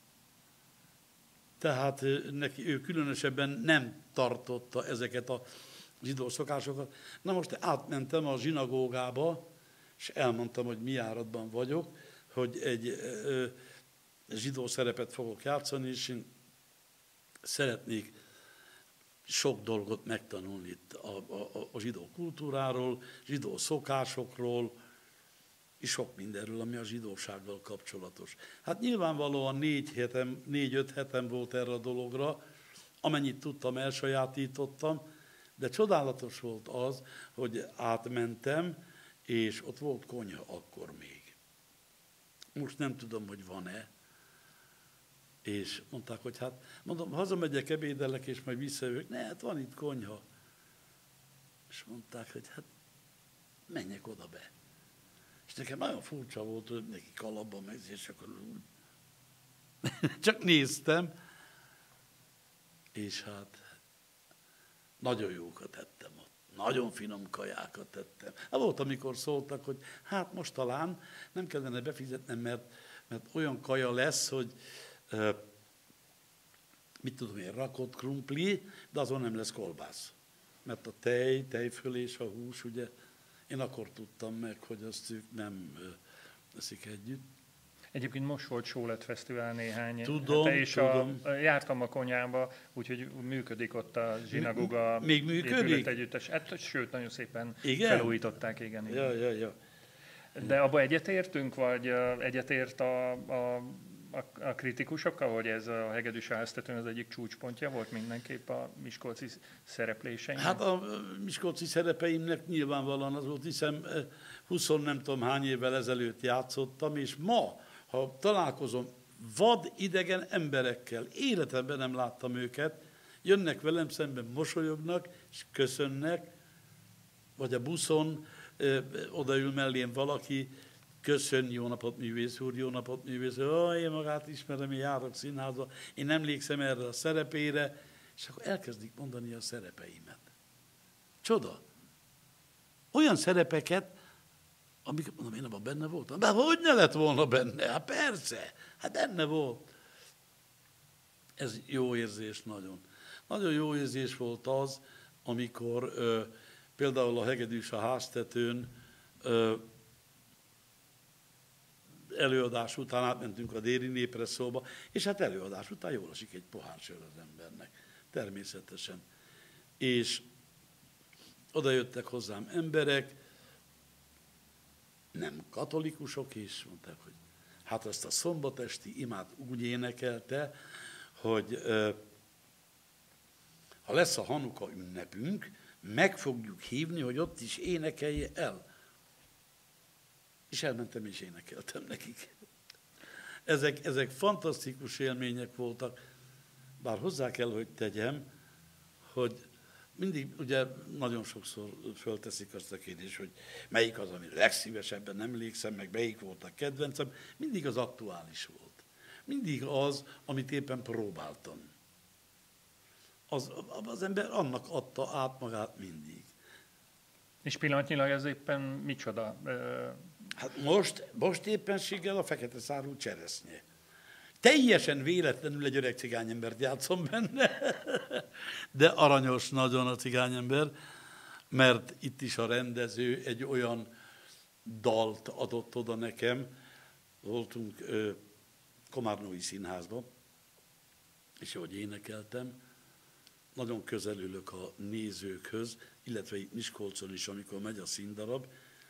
tehát neki ő különösebben nem tartotta ezeket a zsidó szokásokat. Na most átmentem a zsinagógába, és elmondtam, hogy mi járatban vagyok, hogy egy ö, zsidó szerepet fogok játszani, és én szeretnék sok dolgot megtanulni itt a, a, a zsidó kultúráról, zsidó szokásokról, és sok mindenről, ami a zsidósággal kapcsolatos. Hát nyilvánvalóan négy hetem, négy-öt hetem volt erre a dologra, amennyit tudtam, elsajátítottam, de csodálatos volt az, hogy átmentem, és ott volt konyha akkor még. Most nem tudom, hogy van-e. És mondták, hogy hát, mondom, hazamegyek, ebédelek, és majd visszajövök. Ne, hát van itt konyha. És mondták, hogy hát menjek oda be. És nekem nagyon furcsa volt, hogy neki kalapban meg, és akkor úgy. Csak néztem, és hát Nagyon jókat ettem ott. Nagyon finom kajákat tettem. Hát volt, amikor szóltak, hogy hát most talán nem kellene befizetnem, mert, mert olyan kaja lesz, hogy uh, mit tudom én, rakott krumpli, de azon nem lesz kolbász. Mert a tej, tejföl és a hús, ugye, én akkor tudtam meg, hogy azt ők nem uh, eszik együtt. Egyébként most volt Sólet Fesztivál néhány tudom, hete, és tudom. A, jártam a Konyhába, úgyhogy működik ott a zsinagoga Még működik? együttes. Hát, sőt, nagyon szépen igen? felújították, igen. igen. Ja, ja, ja. De abba egyetértünk, vagy egyetért a, a, a, a kritikusokkal, hogy ez a Hegedűs háztetőn az egyik csúcspontja volt mindenképp a miskolci szerepléseinek? Hát a miskolci szerepeimnek nyilvánvalóan az volt, hiszen húsz nem tudom hány évvel ezelőtt játszottam, és ma, ha találkozom vad idegen emberekkel, életemben nem láttam őket, jönnek velem szemben, mosolyognak, és köszönnek, vagy a buszon ö, odaül mellém valaki, köszön, jó napot művész úr, jó napot művész úr, oh, én magát ismerem, én járok színházba, én emlékszem erre a szerepére, és akkor elkezdik mondani a szerepeimet. Csoda! Olyan szerepeket, amik, mondom, én abban benne voltam. De hogy ne lett volna benne? Hát persze, hát benne volt. Ez jó érzés nagyon. Nagyon jó érzés volt az, amikor ö, például a Hegedűs a háztetőn ö, előadás után átmentünk a déli népresszóba, és hát előadás után jól esik egy pohár sör az embernek. Természetesen. És oda jöttek hozzám emberek, nem katolikusok is, mondták, hogy hát ezt a szombatesti imát úgy énekelte, hogy ö, ha lesz a Hanuka ünnepünk, meg fogjuk hívni, hogy ott is énekelje el. És elmentem és énekeltem nekik. Ezek, ezek fantasztikus élmények voltak, bár hozzá kell, hogy tegyem, hogy mindig ugye nagyon sokszor fölteszik azt a kérdést, hogy melyik az, ami legszívesebben emlékszem, meg melyik volt a kedvencem, mindig az aktuális volt. Mindig az, amit éppen próbáltam. Az, az ember annak adta át magát mindig. És pillanatnyilag ez éppen micsoda? Hát most, most éppenséggel a fekete szárú cseresznye. Teljesen véletlenül egy öreg cigányembert játszom benne, de aranyos nagyon a cigányember, mert itt is a rendező egy olyan dalt adott oda nekem. Voltunk ö, Komárnói Színházban, és ahogy énekeltem, nagyon közel ülök a nézőkhöz, illetve itt Miskolcon is, amikor megy a színdarab,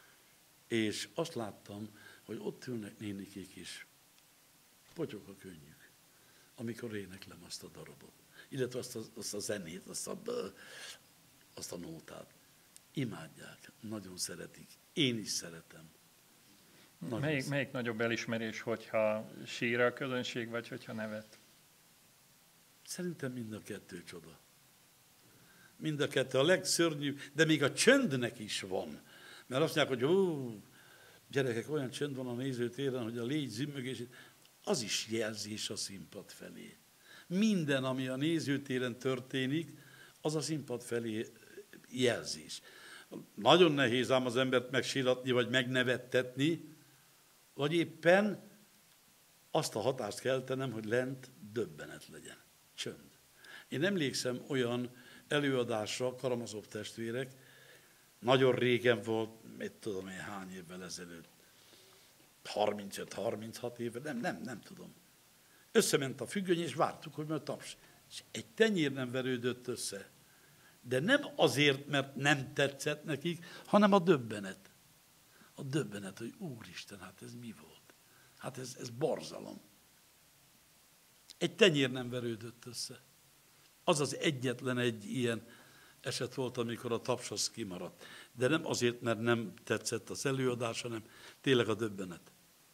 és azt láttam, hogy ott ülnek nénikék is, potyog a könnyük, amikor éneklem azt a darabot, illetve azt a, azt a zenét, azt a, azt a nótát. Imádják, nagyon szeretik, én is szeretem. Melyik, melyik nagyobb elismerés, hogyha sír a közönség, vagy hogyha nevet? Szerintem mind a kettő csoda. Mind a kettő a legszörnyűbb, de még a csöndnek is van. Mert azt mondják, hogy ó, gyerekek, olyan csönd van a nézőtéren, hogy a légy zümmögését, az is jelzés a színpad felé. Minden, ami a nézőtéren történik, az a színpad felé jelzés. Nagyon nehéz ám az embert megsíratni, vagy megnevettetni, vagy éppen azt a hatást keltenem, hogy lent döbbenet legyen. Csönd. Én emlékszem olyan előadásra, Karamazov testvérek, nagyon régen volt, mit tudom én hány évvel ezelőtt, harmincöt-harminchat éve, nem, nem, nem tudom. Összement a függöny, és vártuk, hogy majd taps. És egy tenyér nem verődött össze. De nem azért, mert nem tetszett nekik, hanem a döbbenet. A döbbenet, hogy úristen, hát ez mi volt? Hát ez, ez borzalom. Egy tenyér nem verődött össze. Az az egyetlen egy ilyen eset volt, amikor a taps az kimaradt. De nem azért, mert nem tetszett az előadás, hanem tényleg a döbbenet.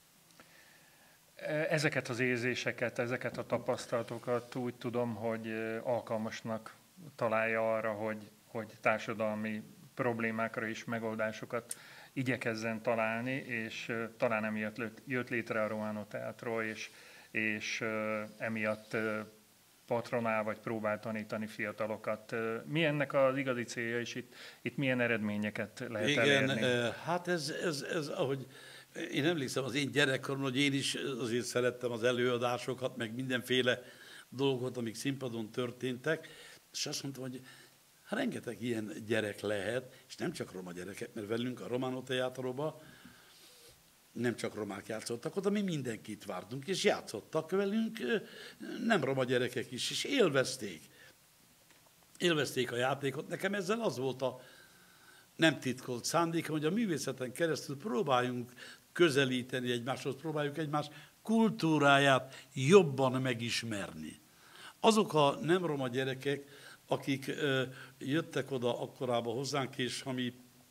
Ezeket az érzéseket, ezeket a tapasztalatokat úgy tudom, hogy alkalmasnak találja arra, hogy, hogy társadalmi problémákra is megoldásokat igyekezzen találni, és talán emiatt jött létre a Romano Teatro, és, és emiatt patronál, vagy próbál tanítani fiatalokat. Mi ennek az igazi célja, és itt, itt milyen eredményeket lehet Igen, elérni? Igen, hát ez, ez, ez, ahogy én emlékszem az én gyerekkorom, hogy én is azért szerettem az előadásokat, meg mindenféle dolgot, amik színpadon történtek, és azt mondtam, hogy hát rengeteg ilyen gyerek lehet, és nem csak roma gyerekek, mert velünk a Romano Teátroba nem csak romák játszottak oda, mi mindenkit vártunk, és játszottak velünk nem roma gyerekek is, és élvezték. Élvezték a játékot. Nekem ezzel az volt a nem titkolt szándékom, hogy a művészeten keresztül próbáljunk közelíteni egymáshoz, próbáljuk egymás kultúráját jobban megismerni. Azok a nem roma gyerekek, akik ö, jöttek oda akkorába hozzánk, és ami,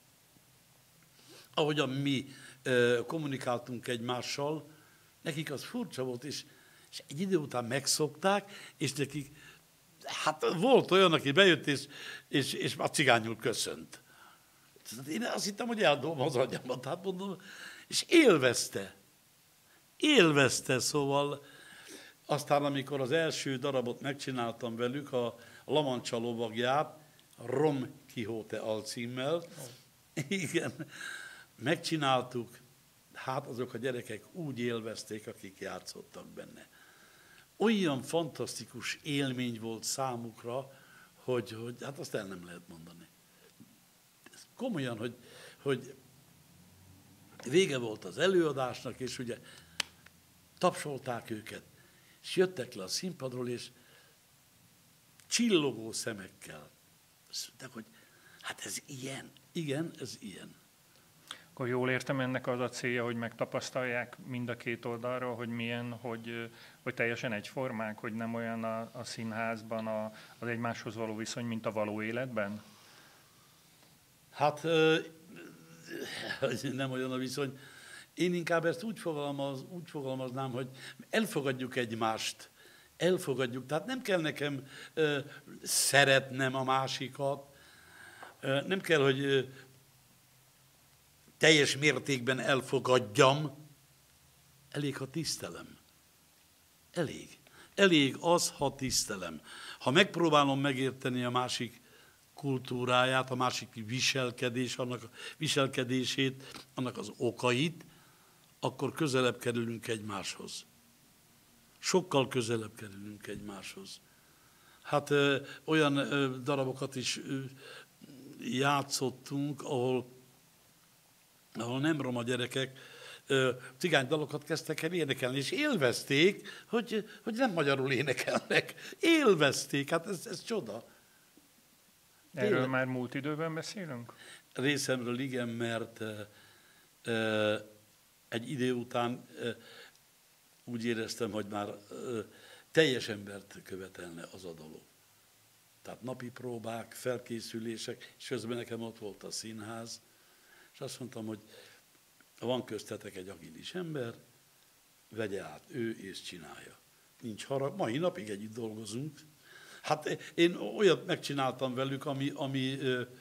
ahogyan mi ö, kommunikáltunk egymással, nekik az furcsa volt, és, és egy idő után megszokták, és nekik, hát volt olyan, aki bejött, és, és, és már cigányul köszönt. Én azt hittem, hogy eldobom az agyamat, hát mondom, és élvezte. Élvezte, szóval aztán, amikor az első darabot megcsináltam velük, a La Mancha lovagját, Rom Quixote alcímmel, oh. Igen, megcsináltuk, hát azok a gyerekek úgy élvezték, akik játszottak benne. Olyan fantasztikus élmény volt számukra, hogy, hogy hát azt el nem lehet mondani. Komolyan, hogy, hogy vége volt az előadásnak, és ugye tapsolták őket, és jöttek le a színpadról, és csillogó szemekkel azt mondták, hogy hát ez ilyen. Igen, ez ilyen. Akkor jól értem, ennek az a célja, hogy megtapasztalják mind a két oldalról, hogy milyen, hogy, hogy teljesen egyformák, hogy nem olyan a, a színházban a, az egymáshoz való viszony, mint a való életben? Hát nem olyan a viszony. Én inkább ezt úgy, fogalmaz, úgy fogalmaznám, hogy elfogadjuk egymást. Elfogadjuk. Tehát nem kell nekem ö, szeretnem a másikat. Ö, nem kell, hogy ö, teljes mértékben elfogadjam. Elég, ha tisztelem. Elég. Elég az, ha tisztelem. Ha megpróbálom megérteni a másik kultúráját, a másik viselkedés, annak a viselkedését, annak az okait, akkor közelebb kerülünk egymáshoz. Sokkal közelebb kerülünk egymáshoz. Hát ö, olyan ö, darabokat is ö, játszottunk, ahol, ahol nem roma gyerekek ö, cigánydalokat kezdtek el énekelni, és élvezték, hogy, hogy nem magyarul énekelnek. Élvezték, hát ez, ez csoda. Erről Tényleg? Már múlt időben beszélünk? Részemről igen, mert ö, ö, egy idő után ö, úgy éreztem, hogy már ö, teljes embert követelne az a dolog. Tehát napi próbák, felkészülések, és közben nekem ott volt a színház, és azt mondtam, hogy van köztetek egy agilis ember, vegye át ő és csinálja. Nincs harag, mai napig együtt dolgozunk. Hát én olyat megcsináltam velük, ami, ami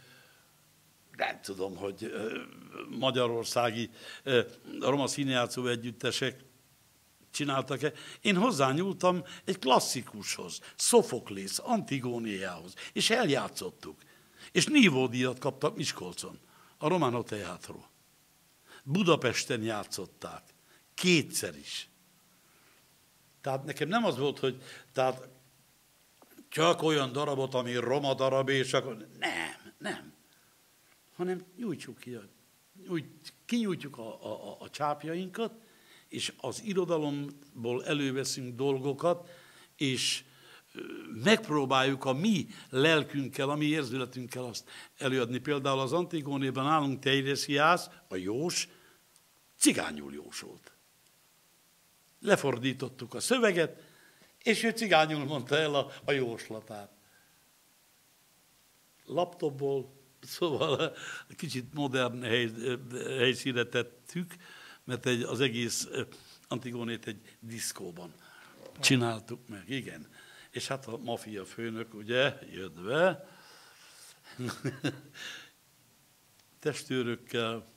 nem tudom, hogy magyarországi roma színjátszó együttesek csináltak-e. Én hozzányúltam egy klasszikushoz, Szofoklész, Antigónéjához, és eljátszottuk. És nívódíjat kaptak Miskolcon, a Romano Teátro. Budapesten játszották, kétszer is. Tehát nekem nem az volt, hogy tehát csak olyan darabot, ami roma darab, és akkor nem, nem. Hanem nyújtsuk ki, úgy kinyújtjuk a, a, a csápjainkat, és az irodalomból előveszünk dolgokat, és megpróbáljuk a mi lelkünkkel, a mi érzületünkkel azt előadni. Például az Antigónéban állunk Teiresiász, a jós, cigányul jósolt. Lefordítottuk a szöveget, és ő cigányul mondta el a, a jóslatát. Laptopból, szóval kicsit modern hely, helyszínre tettük, mert egy, az egész Antigónét egy diszkóban csináltuk meg, igen. És hát a mafia főnök, ugye, jött be, testőrökkel,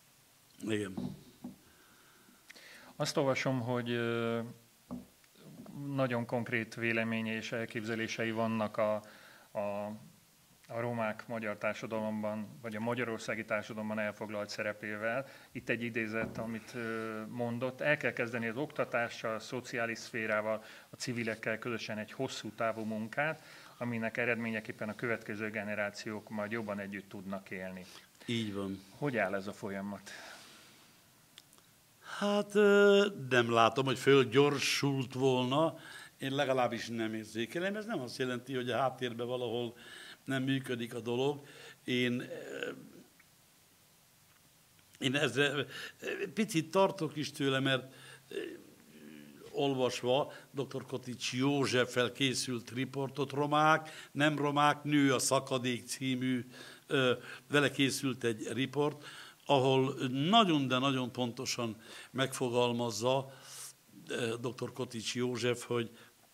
igen. Azt olvasom, hogy nagyon konkrét véleménye és elképzelései vannak a, a, a romák magyar társadalomban, vagy a magyarországi társadalomban elfoglalt szerepével. Itt egy idézet, amit mondott. El kell kezdeni az oktatással, a szociális szférával, a civilekkel közösen egy hosszú távú munkát, aminek eredményeképpen a következő generációk majd jobban együtt tudnak élni. Így van. Hogy áll ez a folyamat? Hát nem látom, hogy fölgyorsult volna, én legalábbis nem érzékelem. Ez nem azt jelenti, hogy a háttérben valahol nem működik a dolog. Én, én ezzel picit tartok is tőle, mert olvasva doktor Kotics Józseffel készült riportot, romák, nem romák, nő a szakadék című, vele készült egy riport, ahol nagyon, de nagyon pontosan megfogalmazza doktor Kotics József, hogy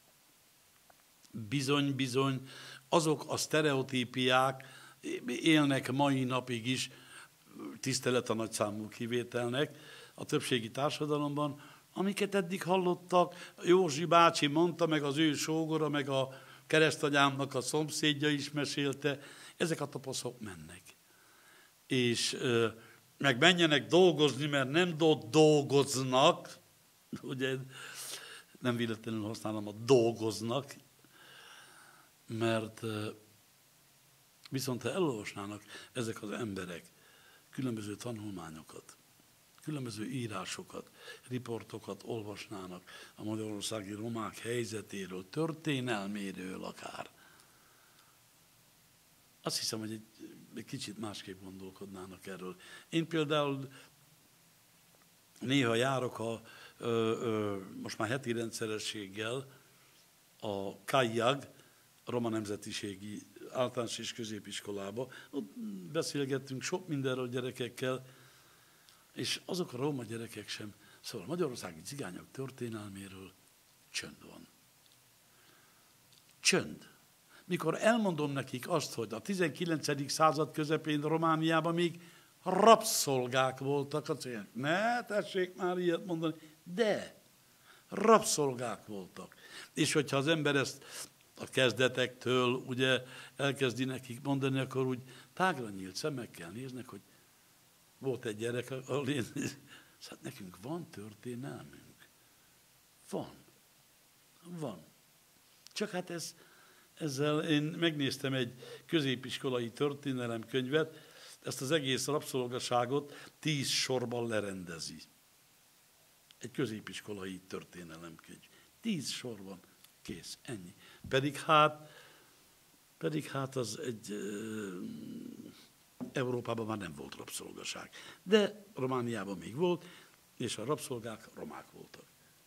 bizony-bizony azok a sztereotípiák élnek mai napig is, tisztelet a nagyszámú kivételnek a többségi társadalomban, amiket eddig hallottak, Józsi bácsi mondta, meg az ő sógora, meg a keresztanyámnak a szomszédja is mesélte, ezek a tapaszok mennek. És meg menjenek dolgozni, mert nem do- dolgoznak, ugye nem véletlenül használom a dolgoznak, mert viszont ha elolvasnának ezek az emberek különböző tanulmányokat, különböző írásokat, riportokat olvasnának a magyarországi romák helyzetéről, történelméről akár, azt hiszem, hogy egy, egy kicsit másképp gondolkodnának erről. Én például néha járok a, ö, ö, most már heti rendszerességgel a Kajjag, a Roma Nemzetiségi Általános és Középiskolába. Ott beszélgettünk sok mindenről gyerekekkel, és azok a roma gyerekek sem. Szóval a magyarországi cigányok történelméről csönd van. Csönd. Mikor elmondom nekik azt, hogy a tizenkilencedik század közepén Romániában még rabszolgák voltak, azt mondják, ne tessék már ilyet mondani, de rabszolgák voltak. És hogyha az ember ezt a kezdetektől ugye elkezdi nekik mondani, akkor úgy tágra nyílt szemekkel néznek, hogy volt egy gyerek, ahol én, hát nekünk van történelmünk. Van. Van. Csak hát ez, ezzel én megnéztem egy középiskolai történelemkönyvet, ezt az egész rabszolgaságot tíz sorban lerendezi. Egy középiskolai történelemkönyv. Tíz sorban. Kész. Ennyi. Pedig hát, pedig hát az egy... Európában már nem volt rabszolgaság. De Romániában még volt, és a rabszolgák romák voltak.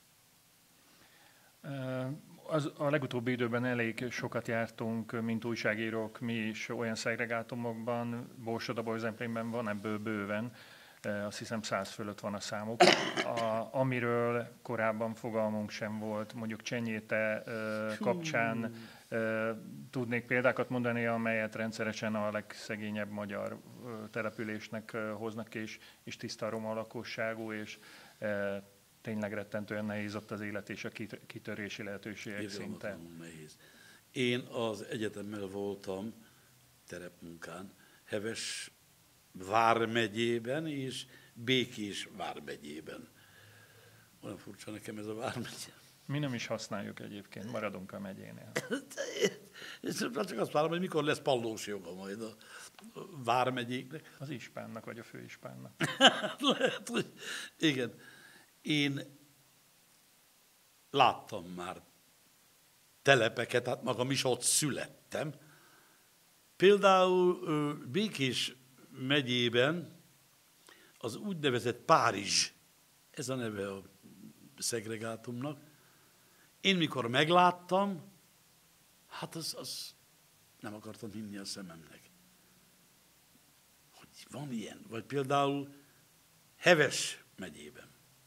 Az, a legutóbbi időben elég sokat jártunk, mint újságírók, mi is olyan szegregátumokban, Borsod-Bolyzemplénben van ebből bőven, azt hiszem száz fölött van a számuk, a, amiről korábban fogalmunk sem volt, mondjuk Csenyéte kapcsán tudnék példákat mondani, amelyet rendszeresen a legszegényebb magyar településnek hoznak, és, és tiszta roma lakosságú, és tényleg rettentően nehéz ott az élet és a kitörési lehetőségek szinte. Nehéz. Én az egyetemmel voltam terepmunkán, Heves vármegyében és Békés vármegyében. Olyan furcsa nekem ez a vármegye. Mi nem is használjuk egyébként, maradunk a megyénél. Csak azt várom, hogy mikor lesz pallós joga majd a vármegyéknek. Az ispánnak vagy a főispánnak. Lehet, hogy igen. Én láttam már telepeket, hát magam is ott születtem. Például Békés megyében az úgynevezett Párizs, ez a neve a szegregátumnak. Én mikor megláttam, hát az, az nem akartam hinni a szememnek. Hogy van ilyen. Vagy például Heves megyében.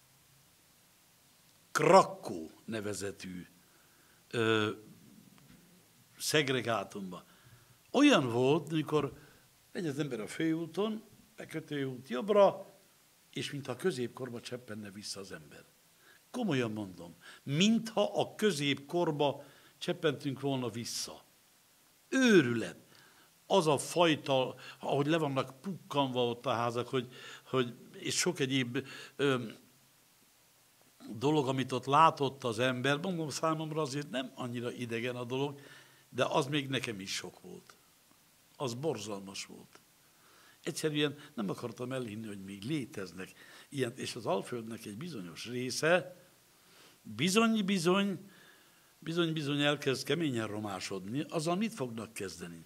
Krakkó nevezetű ö, szegregátumban. Olyan volt, mikor megy az ember a főúton, bekötőút jobbra, és mintha a középkorba cseppenne vissza az ember. Komolyan mondom, mintha a középkorba cseppentünk volna vissza. Őrület. Az a fajta, ahogy le vannak pukkanva ott a házak, hogy, hogy, és sok egyéb ö, dolog, amit ott látott az ember, mondom, számomra azért nem annyira idegen a dolog, de az még nekem is sok volt. Az borzalmas volt. Egyszerűen nem akartam elhinni, hogy még léteznek ilyen, és az Alföldnek egy bizonyos része bizony-bizony, bizony-bizony elkezd keményen romásodni, azzal mit fognak kezdeni?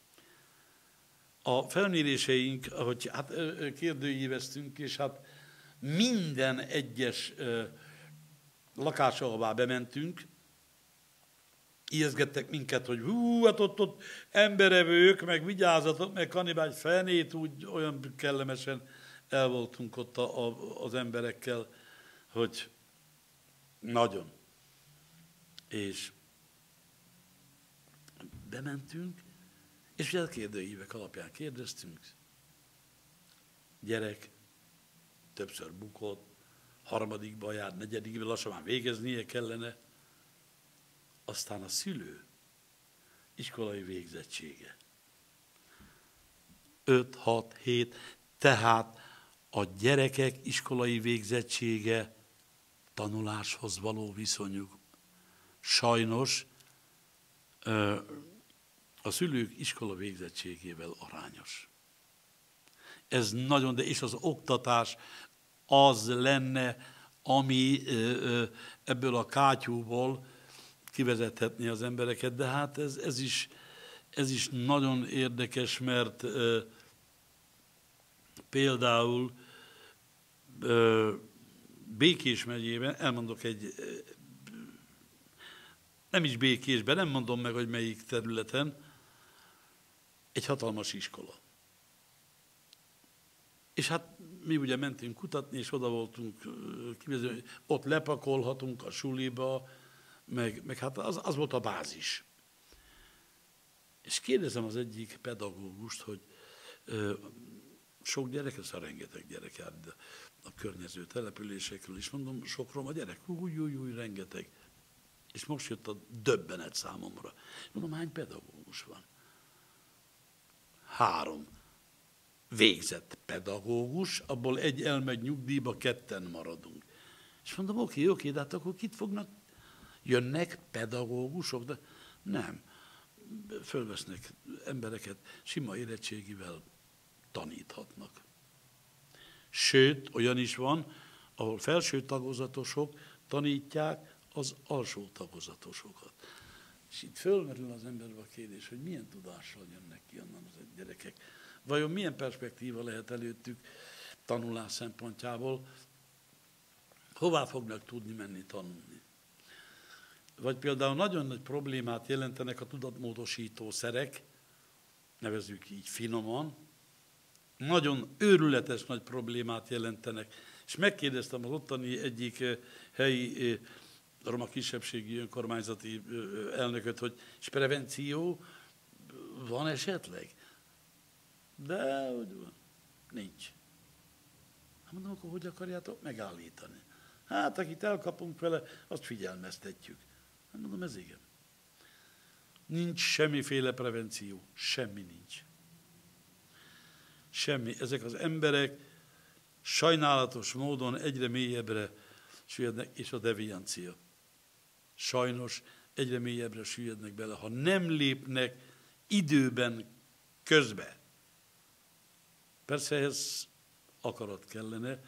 A felméréseink, ahogy hát kérdőíveztünk, és hát minden egyes lakás, ahová bementünk, ijeszgettek minket, hogy hú, hát ott, ott emberevők, meg vigyázzatok, meg kanibály fenét, úgy olyan kellemesen el voltunk ott a, a, az emberekkel, hogy nagyon. És bementünk, és ugye a kérdőívek alapján kérdeztünk. Gyerek többször bukott, harmadikba jár, negyedikbe, lassan már végeznie kellene. Aztán a szülő iskolai végzettsége. öt, hat, hét, tehát a gyerekek iskolai végzettsége tanuláshoz való viszonyuk sajnos a szülők iskola végzettségével arányos. Ez nagyon, de és az oktatás az lenne, ami ebből a kátyúból kivezethetné az embereket, de hát ez, ez, is, ez is nagyon érdekes, mert e, például e, Békés megyében, elmondok egy, e, nem is Békésben, nem mondom meg, hogy melyik területen, egy hatalmas iskola. És hát mi ugye mentünk kutatni, és oda voltunk kivező, ott lepakolhatunk a suliba, Meg, meg hát az, az volt a bázis. És kérdezem az egyik pedagógust, hogy ö, sok gyerek, ez a rengeteg gyerek jár de a környező településekről is, mondom, sokról a gyerek, új, új, új, rengeteg. És most jött a döbbenet számomra. Mondom, hány pedagógus van? Három végzett pedagógus, abból egy elmegy nyugdíjba, ketten maradunk. És mondom, oké, oké, de hát akkor kit fognak? Jönnek pedagógusok, de nem. Fölvesznek embereket, sima érettségivel taníthatnak. Sőt, olyan is van, ahol felső tagozatosok tanítják az alsó tagozatosokat. És itt fölmerül az emberbe a kérdés, hogy milyen tudással jönnek ki onnan az gyerekek. Vajon milyen perspektíva lehet előttük tanulás szempontjából? Hová fognak tudni menni tanulni? Vagy például nagyon nagy problémát jelentenek a tudatmódosító szerek, nevezzük így finoman, nagyon őrületes nagy problémát jelentenek. És megkérdeztem az ottani egyik helyi roma kisebbségi önkormányzati elnököt, hogy és prevenció van esetleg? De hogy van? Nincs. Hát mondom, akkor hogy akarjátok megállítani? Hát, akit elkapunk vele, azt figyelmeztetjük. Hát mondom, ez igen. Nincs semmiféle prevenció. Semmi nincs. Semmi. Ezek az emberek sajnálatos módon egyre mélyebbre süllyednek, és a deviancia. Sajnos egyre mélyebbre süllyednek bele, ha nem lépnek időben közbe. Persze ehhez akarat kellene,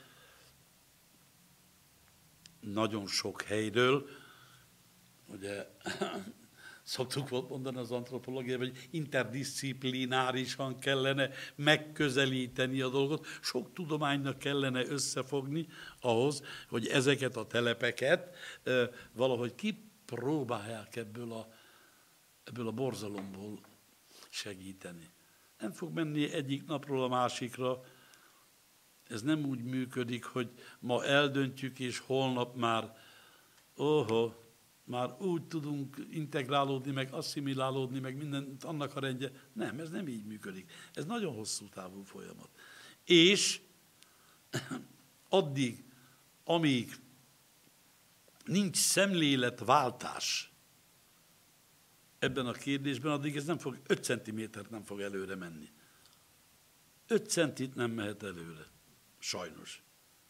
nagyon sok helyről, ugye szoktuk volt mondani az antropológiában, hogy interdisziplinárisan kellene megközelíteni a dolgot, sok tudománynak kellene összefogni ahhoz, hogy ezeket a telepeket e, valahogy kipróbálják ebből a, ebből a borzalomból segíteni. Nem fog menni egyik napról a másikra, ez nem úgy működik, hogy ma eldöntjük, és holnap már, oho, már úgy tudunk integrálódni, meg asszimilálódni, meg mindent annak a rendje. Nem, ez nem így működik. Ez nagyon hosszú távú folyamat. És addig, amíg nincs szemléletváltás ebben a kérdésben, addig ez nem fog, öt centimétert nem fog előre menni. öt centit nem mehet előre. Sajnos.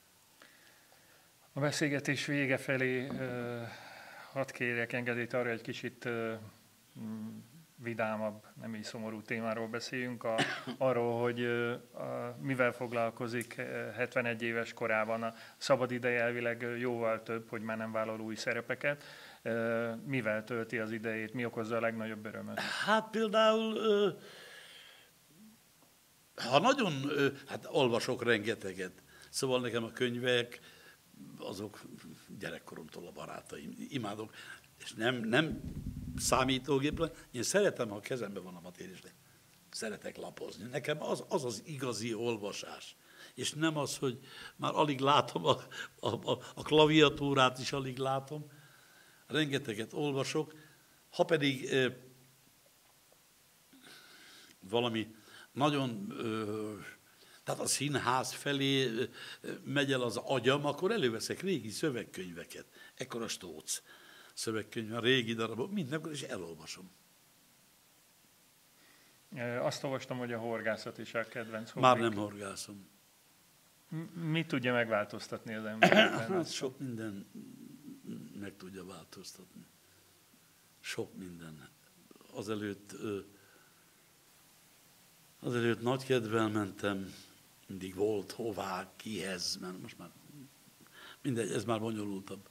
A beszélgetés vége felé uh, hadd kérjek engedélyt arra, egy kicsit uh, vidámabb, nem így szomorú témáról beszéljünk, a, arról, hogy uh, a, mivel foglalkozik uh, hetvenegy éves korában. A szabadideje elvileg jóval több, hogy már nem vállal új szerepeket. Uh, mivel tölti az idejét, mi okozza a legnagyobb örömet? Hát például, uh, ha nagyon, uh, hát olvasok rengeteget, szóval nekem a könyvek, azok gyerekkoromtól a barátaim, imádok, és nem, nem számítógépre, én szeretem, ha a kezemben van a matéria, de szeretek lapozni. Nekem az, az az igazi olvasás. És nem az, hogy már alig látom, a, a, a klaviatúrát is alig látom, rengeteget olvasok, ha pedig eh, valami nagyon... Eh, tehát a színház felé megy el az agyam, akkor előveszek régi szövegkönyveket. Ekkora stóc szövegkönyv, a régi darabok, mindenkor, és elolvasom. Azt olvastam, hogy a horgászat is a kedvenc hobbik. Már nem horgászom. Mi tudja megváltoztatni az emberben? Hát sok minden meg tudja változtatni. Sok minden. Azelőtt, azelőtt nagy kedvel mentem, mindig volt hová, kihez, mert most már mindegy, ez már bonyolultabb.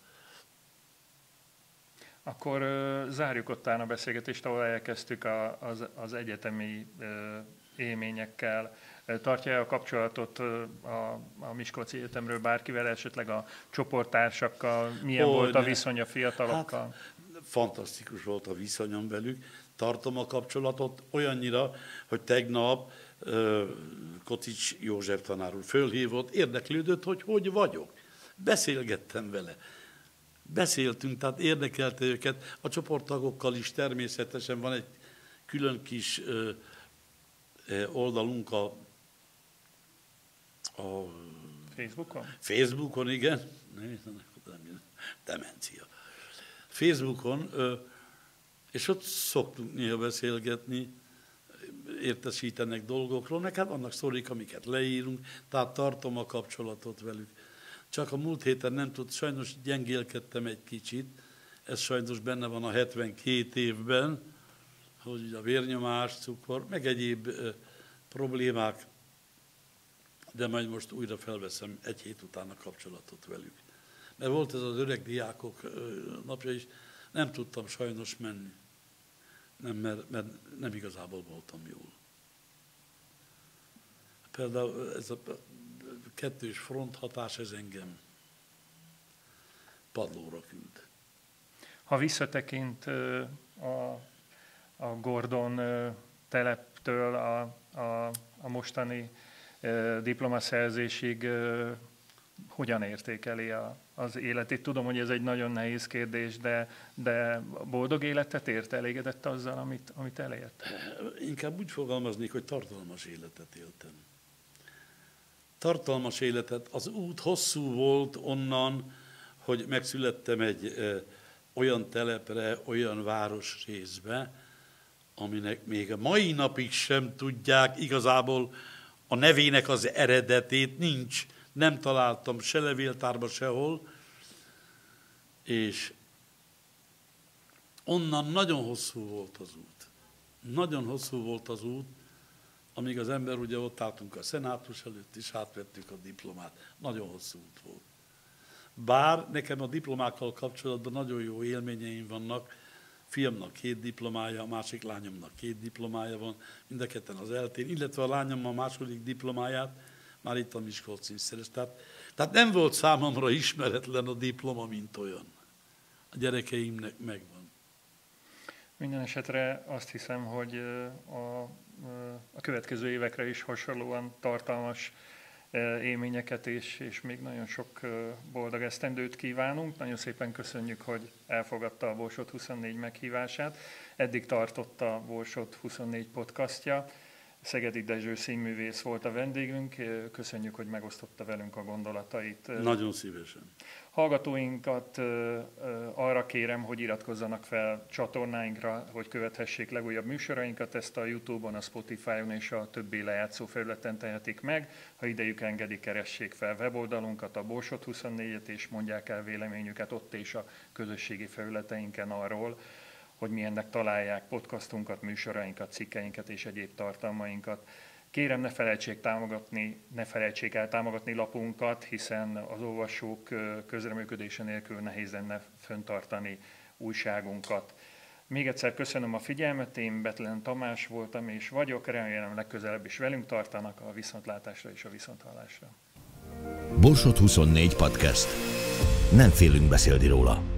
Akkor uh, zárjuk ottán a beszélgetést, ahol elkezdtük a, az, az egyetemi uh, élményekkel. Tartja a kapcsolatot uh, a, a Miskolci Egyetemről bárkivel, esetleg a csoporttársakkal? Milyen Hogy volt a ne. viszony a fiatalokkal? Hát, fantasztikus volt a viszonyom velük. Tartom a kapcsolatot olyannyira, hogy tegnap uh, Kocsics József tanár úr fölhívott, érdeklődött, hogy hogy vagyok. Beszélgettem vele. Beszéltünk, tehát érdekelte őket. A csoporttagokkal is természetesen van egy külön kis uh, oldalunk a, a Facebookon? Facebookon, igen. Demencia. Facebookon, és ott szoktunk néha beszélgetni, értesítenek dolgokról, meg hát vannak sztorik, amiket leírunk, tehát tartom a kapcsolatot velük. Csak a múlt héten nem tud, sajnos gyengélkedtem egy kicsit, ez sajnos benne van a hetvenkét évben, hogy a vérnyomás, cukor, meg egyéb ö, problémák, de majd most újra felveszem egy hét után a kapcsolatot velük. Mert volt ez az öreg diákok ö, napja is, nem tudtam sajnos menni, nem, mert, mert nem igazából voltam jól. Például ez a kettős fronthatás, ez engem padlóra küld. Ha visszatekint ö, a a Gordon teleptől a, a, a mostani e, diplomaszerzésig e, hogyan értékeli a, az életét? Tudom, hogy ez egy nagyon nehéz kérdés, de, de boldog életet ért, elégedett azzal, amit, amit elért? Inkább úgy fogalmaznék, hogy tartalmas életet éltem. Tartalmas életet. Az út hosszú volt onnan, hogy megszülettem egy e, olyan telepre, olyan városrészbe, aminek még a mai napig sem tudják igazából a nevének az eredetét, nincs, nem találtam se levéltárba, sehol, és onnan nagyon hosszú volt az út. Nagyon hosszú volt az út, amíg az ember, ugye ott álltunk a szenátus előtt, és átvettük a diplomát. Nagyon hosszú út volt. Bár nekem a diplomákkal kapcsolatban nagyon jó élményeim vannak, fiamnak két diplomája, a másik lányomnak két diplomája van, mind a ketten az eltén, illetve a lányom a második diplomáját már itt a Miskolcin szerez. Tehát, tehát nem volt számomra ismeretlen a diploma, mint olyan. A gyerekeimnek megvan. Minden esetre azt hiszem, hogy a, a következő évekre is hasonlóan tartalmas élményeket és, és még nagyon sok boldog esztendőt kívánunk. Nagyon szépen köszönjük, hogy elfogadta a Borsod huszonnégy meghívását. Eddig tartott a Borsod huszonnégy podcastja. Szegedi Dezső színművész volt a vendégünk. Köszönjük, hogy megosztotta velünk a gondolatait. Nagyon szívesen. Hallgatóinkat arra kérem, hogy iratkozzanak fel csatornáinkra, hogy követhessék legújabb műsorainkat. Ezt a YouTube-on, a Spotify-on és a többi lejátszó felületen tehetik meg. Ha idejük engedi, keressék fel weboldalunkat, a Borsod huszonnégyet, és mondják el véleményüket ott és a közösségi felületeinken arról, hogy milyennek találják podcastunkat, műsorainkat, cikkeinket és egyéb tartalmainkat. Kérem, ne felejtsék támogatni, ne felejtsék el támogatni lapunkat, hiszen az olvasók közreműködése nélkül nehéz lenne fenntartani újságunkat. Még egyszer köszönöm a figyelmet, én Bethlen Tamás voltam és vagyok, remélem legközelebb is velünk tartanak, a viszontlátásra és a viszonthallásra. Borsod huszonnégy Podcast. Nem félünk beszélni róla.